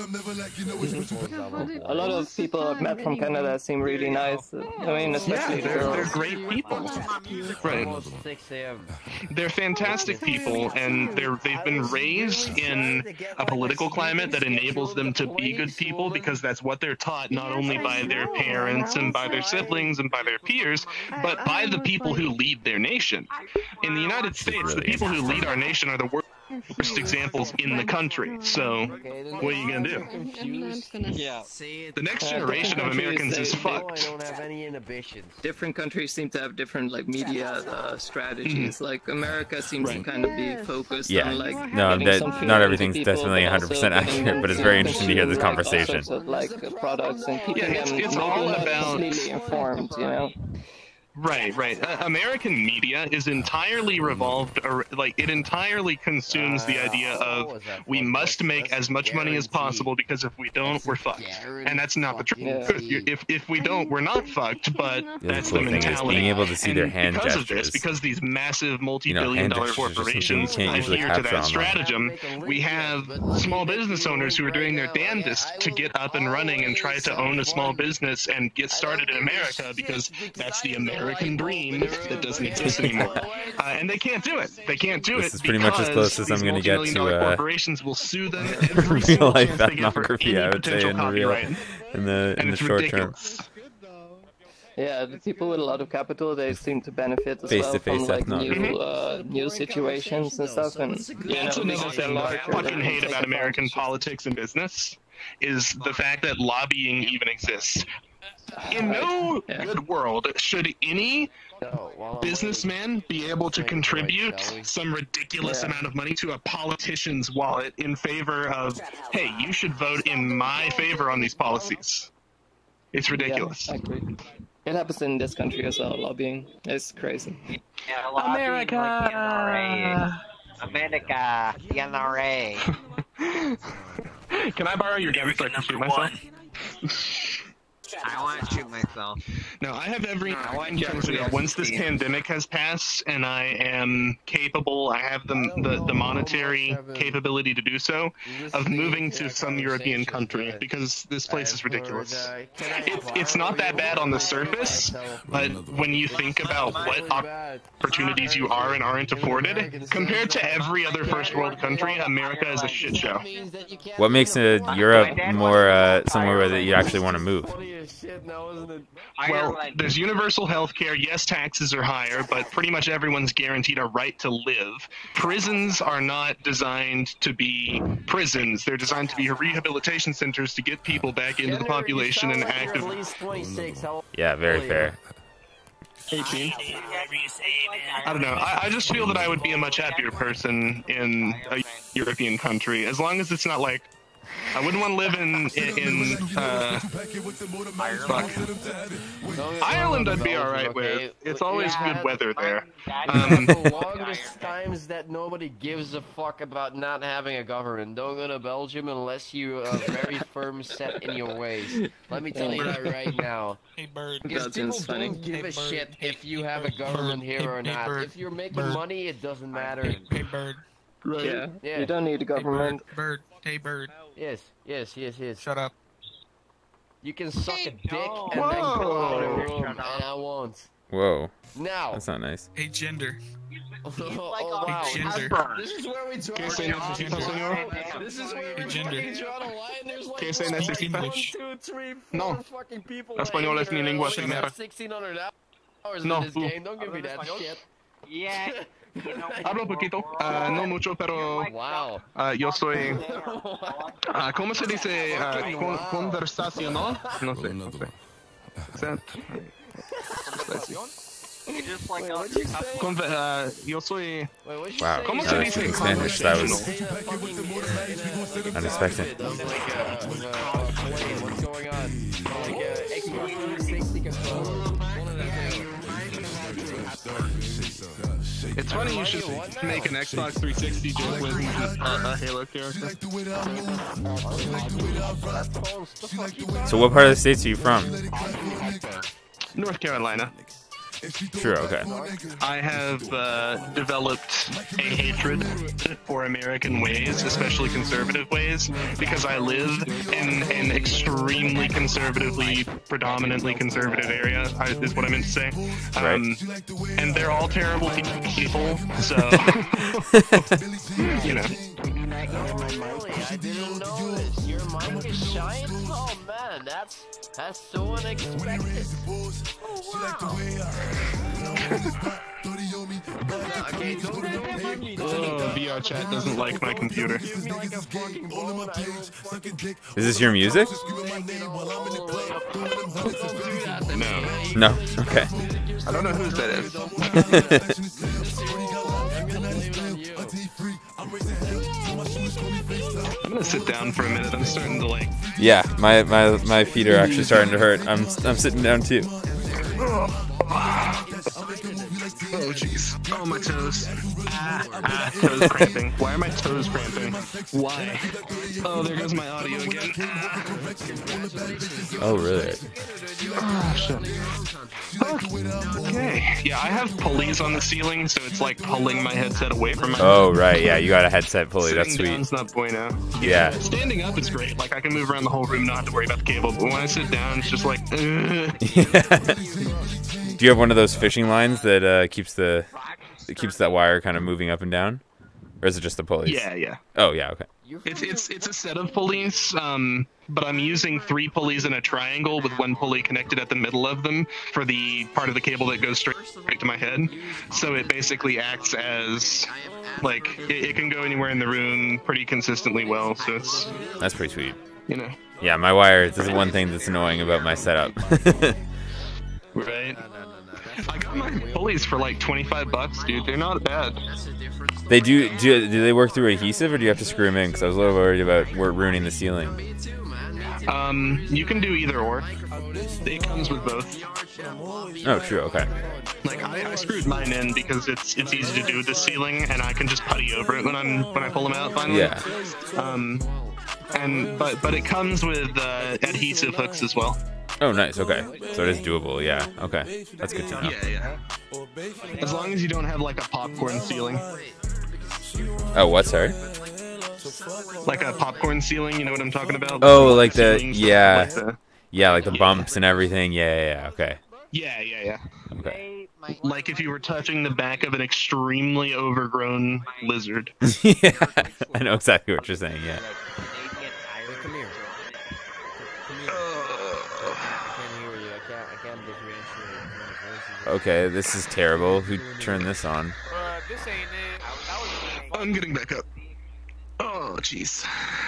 A lot of people I've met from Canada seem really nice. I mean, especially Yeah, the they're, they're girls. great people. Right. Almost six A M They're fantastic people, and they're they've been raised in a political climate that enables them to be good people because that's what they're taught, not only by their parents and by their siblings and by their peers, but by the people who lead their nation. In the United States, the people who lead our nation are the worst examples in the country. So, what are you gonna do? Yeah. Say it. The next Uh, generation of different Americans countries, is they- No, I fucked. don't have any inhibitions. Different countries seem to have different like media uh, strategies. Like America seems to Right. kind of be focused Yeah. on like No, I'm getting dead. some Not food everything's to people, definitely but one hundred percent also getting accurate, but it's very interesting to hear this like, all conversation. sorts of, like uh, products and keeping Yeah, it's- them it's maybe all not about- completely informed, you know. Right, right. Uh, American media is entirely revolved, or like it entirely consumes the idea of we must make as much money as possible because if we don't, we're fucked. And that's not the truth. Yeah. If if we don't, we're not fucked. But The that's cool the thing is mentality. being able to see and their hand because gestures. of this, because these massive You know, multi-billion hand dollar gestures is something you corporations can't usually adhere to capture that online. stratagem, we have small business owners who are doing their damnedest to get up and running and try to own a small business and get started in America because that's the American dream that doesn't exist anymore. Uh, and they can't do it. They can't do This it is pretty much as because close as I'm these gonna get to, multi-million dollar uh, corporations will sue them every real single life chance they get for ethnography, any I would say, potential in the real, copyright. in the in And the it's short ridiculous. Yeah, the people with a lot of capital, they seem to benefit as Face-to-face well from like ethnography. new, uh, new situations and stuff, and you That's know, another because they're thing that I larger, fucking they hate take about American advantage. politics and business is the fact that lobbying even exists. In no Yeah. good world should any No, while I'm businessman be able to contribute some ridiculous Yeah. amount of money to a politician's wallet in favor of, hey, you should vote in my favor on these policies. It's ridiculous. Yeah, I agree. It happens in this country as well, lobbying. It's crazy. Yeah, America! Like the N R A. America, the N R A. Can I borrow your gun so I can shoot myself? I want to shoot myself. No, I have every I want intention Jeffrey of once this Epstein. pandemic has passed and I am capable, I have the, the, the monetary capability to do so, of moving to some European country because this place is ridiculous. It, it's not that bad on the surface, but when you think about what opportunities you are and aren't afforded, compared to every other first world country, America is a shit show. What makes a Europe more uh, somewhere where that you actually want to move? Well, there's universal health care. Yes, taxes are higher, but pretty much everyone's guaranteed a right to live. Prisons are not designed to be prisons. They're designed to be rehabilitation centers to get people back into the population and active. Yeah, very fair. eighteen. I don't know. I, I just feel that I would be a much happier person in a European country, as long as it's not like I wouldn't want to live in in, in uh, fuck. Ireland. I'd be all right with. It's always good weather there. Um, the longest times that nobody gives a fuck about not having a government. Don't go to Belgium unless you are very firm set in your ways. Let me tell you that right now. Hey, Bird. Because people Belgium's funny. don't give Hey, a Bird. shit Hey, if you hey, have a Bird. government Hey, here or hey, not. Bird. If you're making Bird. money, it doesn't matter. Hey, hey, Bird. right. Yeah. Yeah. You don't need a Hey, Bird. government. Bird. Hey, Bird. Yes, yes, yes, yes. Shut up. You can suck a dick no. and then go out of the Whoa. room, and I won't. Whoa, Now. that's not nice. Hey, gender. Oh, like oh, a wow. gender. This is where we draw Que the se necesita, señor? line. This is where we Hey, gender. fucking draw the line. There's like Que se one, necesita? one, two, three, four No. fucking people. Español es mi in here, lengua like, primera. sixteen hundred hours No, in this tú. game. Don't give me that shit. Yeah. You know, Hablo poquito, uh, no mucho, pero Wow. uh, yo soy. Uh, ¿Cómo se dice uh, con conversacional? No sé. No sé. Is that- you just like Wait, us. what'd you say? Conver uh, yo soy. Wait, what'd you Wow, say? ¿Cómo that se was dice in Spanish. That was Say that fucking in a- unexpected. of like a, of a, a plane. What's going on? Like a Xbox three sixty controller. It's funny you should make an Xbox three sixty just with uh, a Halo character. So what part of the States are you from? North Carolina. Sure, okay. I have uh, developed a hatred for American ways, especially conservative ways, because I live in an extremely conservatively, predominantly conservative area, I- is what I meant to say. Um, and they're all terrible people, so, you know. Really, I didn't know this. Your mind is shine? Oh man, that's that's so unexpected. Okay, don't don't me. Oh, V R chat doesn't like my computer. Is this your music? No. No. Okay. I don't know whose that is. I'm gonna sit down for a minute. I'm starting to like. Yeah, my, my my feet are actually starting to hurt. I'm I'm sitting down too. Oh jeez. Oh my toes. Ah, ah, toes cramping. Why are my toes cramping? Why? Oh, there goes my audio again. Ah. Oh, really? Oh, shit. Okay. Yeah, I have pulleys on the ceiling, so it's like pulling my headset away from my. Oh, right. Yeah, you got a headset pulley. That's Sitting sweet. down's not bueno. Yeah. Standing up is great. Like I can move around the whole room, not have to worry about the cable. But when I sit down, it's just like. Ugh. Do you have one of those fishing lines that uh, keeps the that keeps that wire kind of moving up and down, or is it just the pulleys? Yeah, yeah. Oh, yeah. Okay. It's it's it's a set of pulleys, um, but I'm using three pulleys in a triangle with one pulley connected at the middle of them for the part of the cable that goes straight, straight to my head. So it basically acts as like it, it can go anywhere in the room pretty consistently well. So it's That's pretty sweet. You know. Yeah, my wire. This is one thing that's annoying about my setup. Right. I got my pulleys for like twenty-five bucks, dude. They're not bad. They do, do do they work through adhesive, or do you have to screw them in? Because I was a little worried about we're ruining the ceiling. Um, you can do either or. It comes with both. Oh, true. Okay. Like I, I screwed mine in because it's it's easy to do with the ceiling, and I can just putty over it when I'm when I pull them out finally. Yeah. Um, and but but it comes with uh, adhesive hooks as well. Oh, nice. Okay. So it is doable. Yeah. Okay. That's good to know. Yeah, yeah. As long as you don't have like a popcorn ceiling. Oh, what? Sorry. Like a popcorn ceiling, you know what I'm talking about? Oh, like the yeah, like the, yeah, like the bumps and everything. Yeah, yeah, yeah. Okay. yeah, yeah, yeah. Okay. Like if you were touching the back of an extremely overgrown lizard. Yeah, I know exactly what you're saying. Yeah. Come here. Come here. I can't hear you. I can't. I can't differentiate. Okay, this is terrible. Who turned this on? Uh, this ain't it. I'm getting back up. Oh, jeez.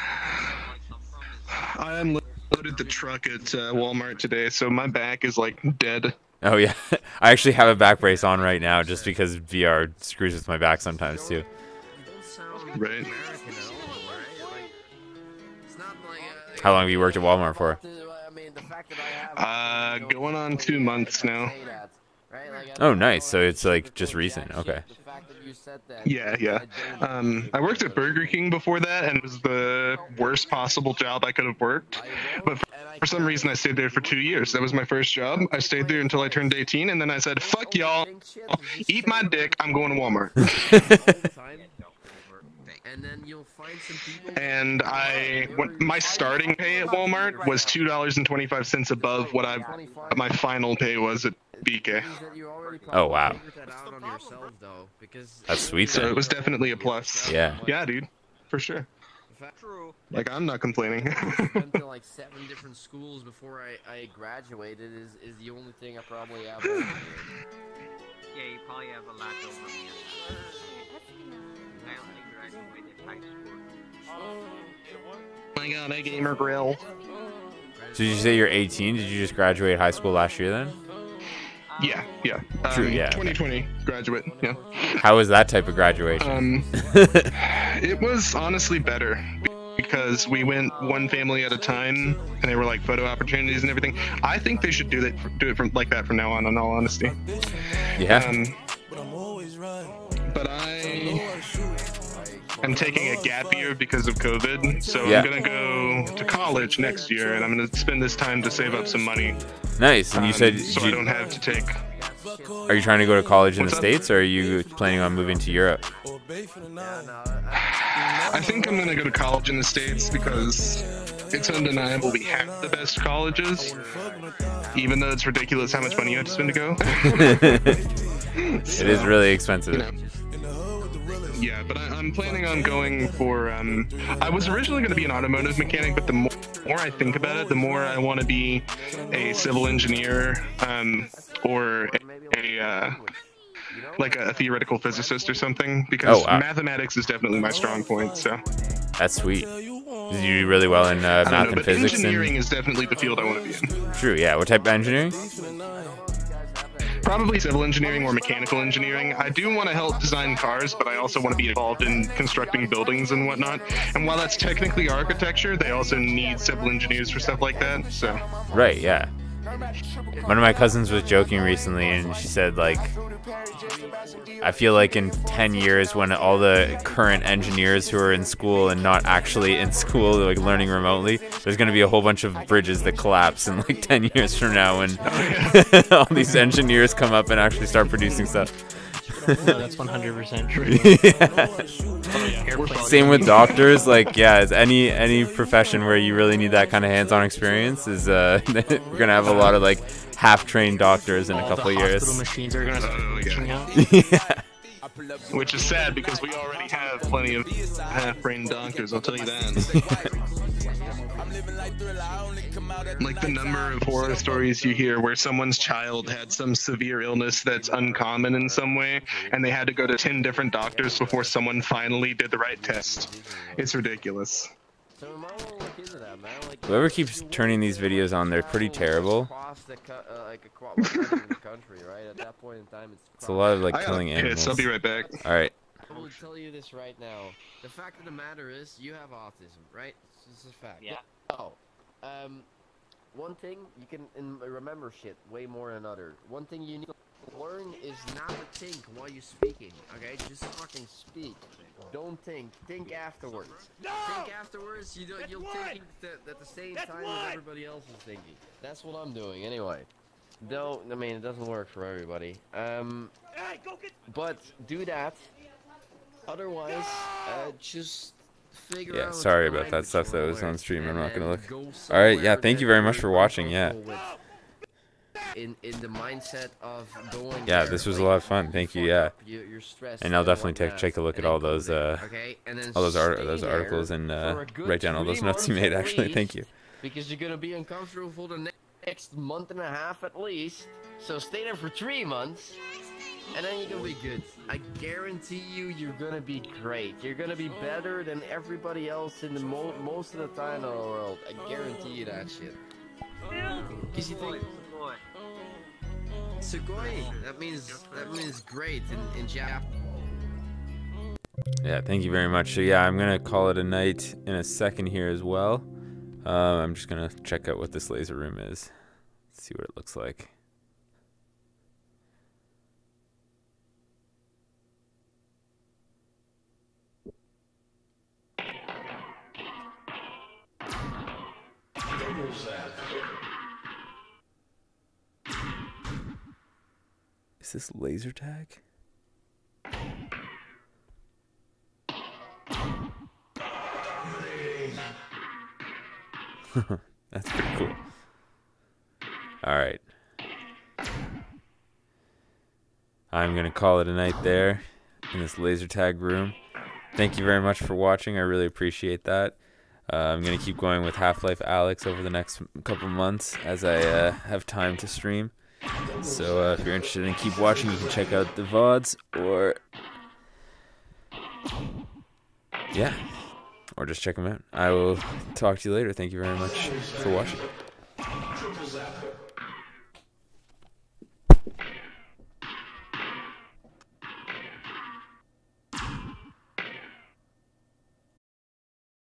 I unloaded the truck at uh, Walmart today, so my back is like dead. Oh yeah, I actually have a back brace on right now, just because V R screws with my back sometimes too. Right. How long have you worked at Walmart for? Uh, going on two months now. Oh, nice. So it's like just recent. Okay. Yeah, yeah. Um, I worked at Burger King before that, and it was the worst possible job I could have worked. But for, for some reason, I stayed there for two years. That was my first job. I stayed there until I turned eighteen, and then I said, "Fuck y'all, eat my dick. I'm going to Walmart." And I, when, my starting pay at Walmart was two dollars and twenty-five cents above what I, my final pay was at B K. Oh wow. That's sweet. So then. it was definitely a plus. Yeah. Yeah, dude, for sure. Like I'm not complaining. Went to like seven different schools before I, I graduated is, is the only thing I probably have. Yeah, you probably have a lot over me. I only graduated high school. Oh my god, I gamer grill. So did you say you're eighteen? Did you just graduate high school last year then? Yeah, yeah. True, Um, yeah. twenty twenty graduate. Yeah. How was that type of graduation? Um, it was honestly better because we went one family at a time, and they were like photo opportunities and everything. I think they should do that, do it from like that from now on. In all honesty. Yeah. Um, but I am taking a gap year because of COVID, so Yeah. I'm gonna go to college next year, and I'm gonna spend this time to save up some money. Nice. And you um, said so you, I don't have to take. are you trying to go to college in What's the up? States, or are you planning on moving to Europe? I think I'm gonna go to college in the States because it's undeniable we have the best colleges, even though it's ridiculous how much money you have to spend to go. It is really expensive. You know. Yeah, but I, I'm planning on going for. Um, I was originally going to be an automotive mechanic, but the more, more I think about it, the more I want to be a civil engineer um, or a, a uh, like a theoretical physicist or something, because Oh, wow. mathematics is definitely my strong point. So That's sweet. Did you do really well in uh, I don't math know, and but physics? engineering And is definitely the field I want to be in. true. Yeah. What type of engineering? Probably civil engineering or mechanical engineering. I do want to help design cars, but I also want to be involved in constructing buildings and whatnot. And while that's technically architecture, they also need civil engineers for stuff like that. So, Right. Yeah. One of my cousins was joking recently, and she said, like, I feel like in ten years, when all the current engineers who are in school and not actually in school, like learning remotely, there's going to be a whole bunch of bridges that collapse in like ten years from now when all these engineers come up and actually start producing stuff. No, that's one hundred percent true. Yeah. Same with doctors. Like, yeah, it's any any profession where you really need that kind of hands-on experience is uh, we're gonna have a lot of like half-trained doctors in a couple of years. Hospital machines are gonna start glitching out. Yeah. Which is sad because we already have plenty of half-brain doctors. I'll tell you that. Like the number of horror stories you hear where someone's child had some severe illness that's uncommon in some way, and they had to go to ten different doctors before someone finally did the right test. It's ridiculous. Whoever keeps turning these videos on, they're pretty terrible. It's a lot of like killing animals. I'll be right back. All right. I will tell you this right now. The fact of the matter is, you have autism, right? This is a fact. Yeah. Oh, um, one thing you can in, remember shit way more than other. One thing you need to learn is not to think while you're speaking. Okay, just fucking speak. Don't think. Think afterwards. No! Think afterwards. You don't. You'll think that at the same That's time as everybody else is thinking. That's what I'm doing anyway. Don't. I mean, it doesn't work for everybody. Um, Hey, go get but do that. Otherwise, uh, just figure Yeah, out sorry about that stuff that was on stream. I'm not gonna look. All right, yeah, thank you very much for watching. Yeah. In in the mindset of going. Yeah, this was a lot of fun. Thank you. Yeah. And I'll definitely take take a look at all those uh all those art those articles and uh, write down all those notes you made. Actually, thank you. Because you're gonna be uncomfortable for the next month and a half at least. So stay there for three months. And then you're gonna be good. I guarantee you, you're gonna be great. You're gonna be better than everybody else in the mo most of the time in the world. I guarantee you that shit. Cause you think Sugoi, that means that means great in, in Japan. Yeah, thank you very much. So yeah, I'm gonna call it a night in a second here as well. Um, I'm just gonna check out what this laser room is. Let's see what it looks like. Is this laser tag? That's pretty cool. All right. I'm going to call it a night there in this laser tag room. Thank you very much for watching. I really appreciate that. Uh, I'm going to keep going with Half-Life Alyx over the next couple months as I uh, have time to stream. So uh, if you're interested in keep watching, you can check out the V O Ds or yeah, or just check them out. I will talk to you later. Thank you very much for watching.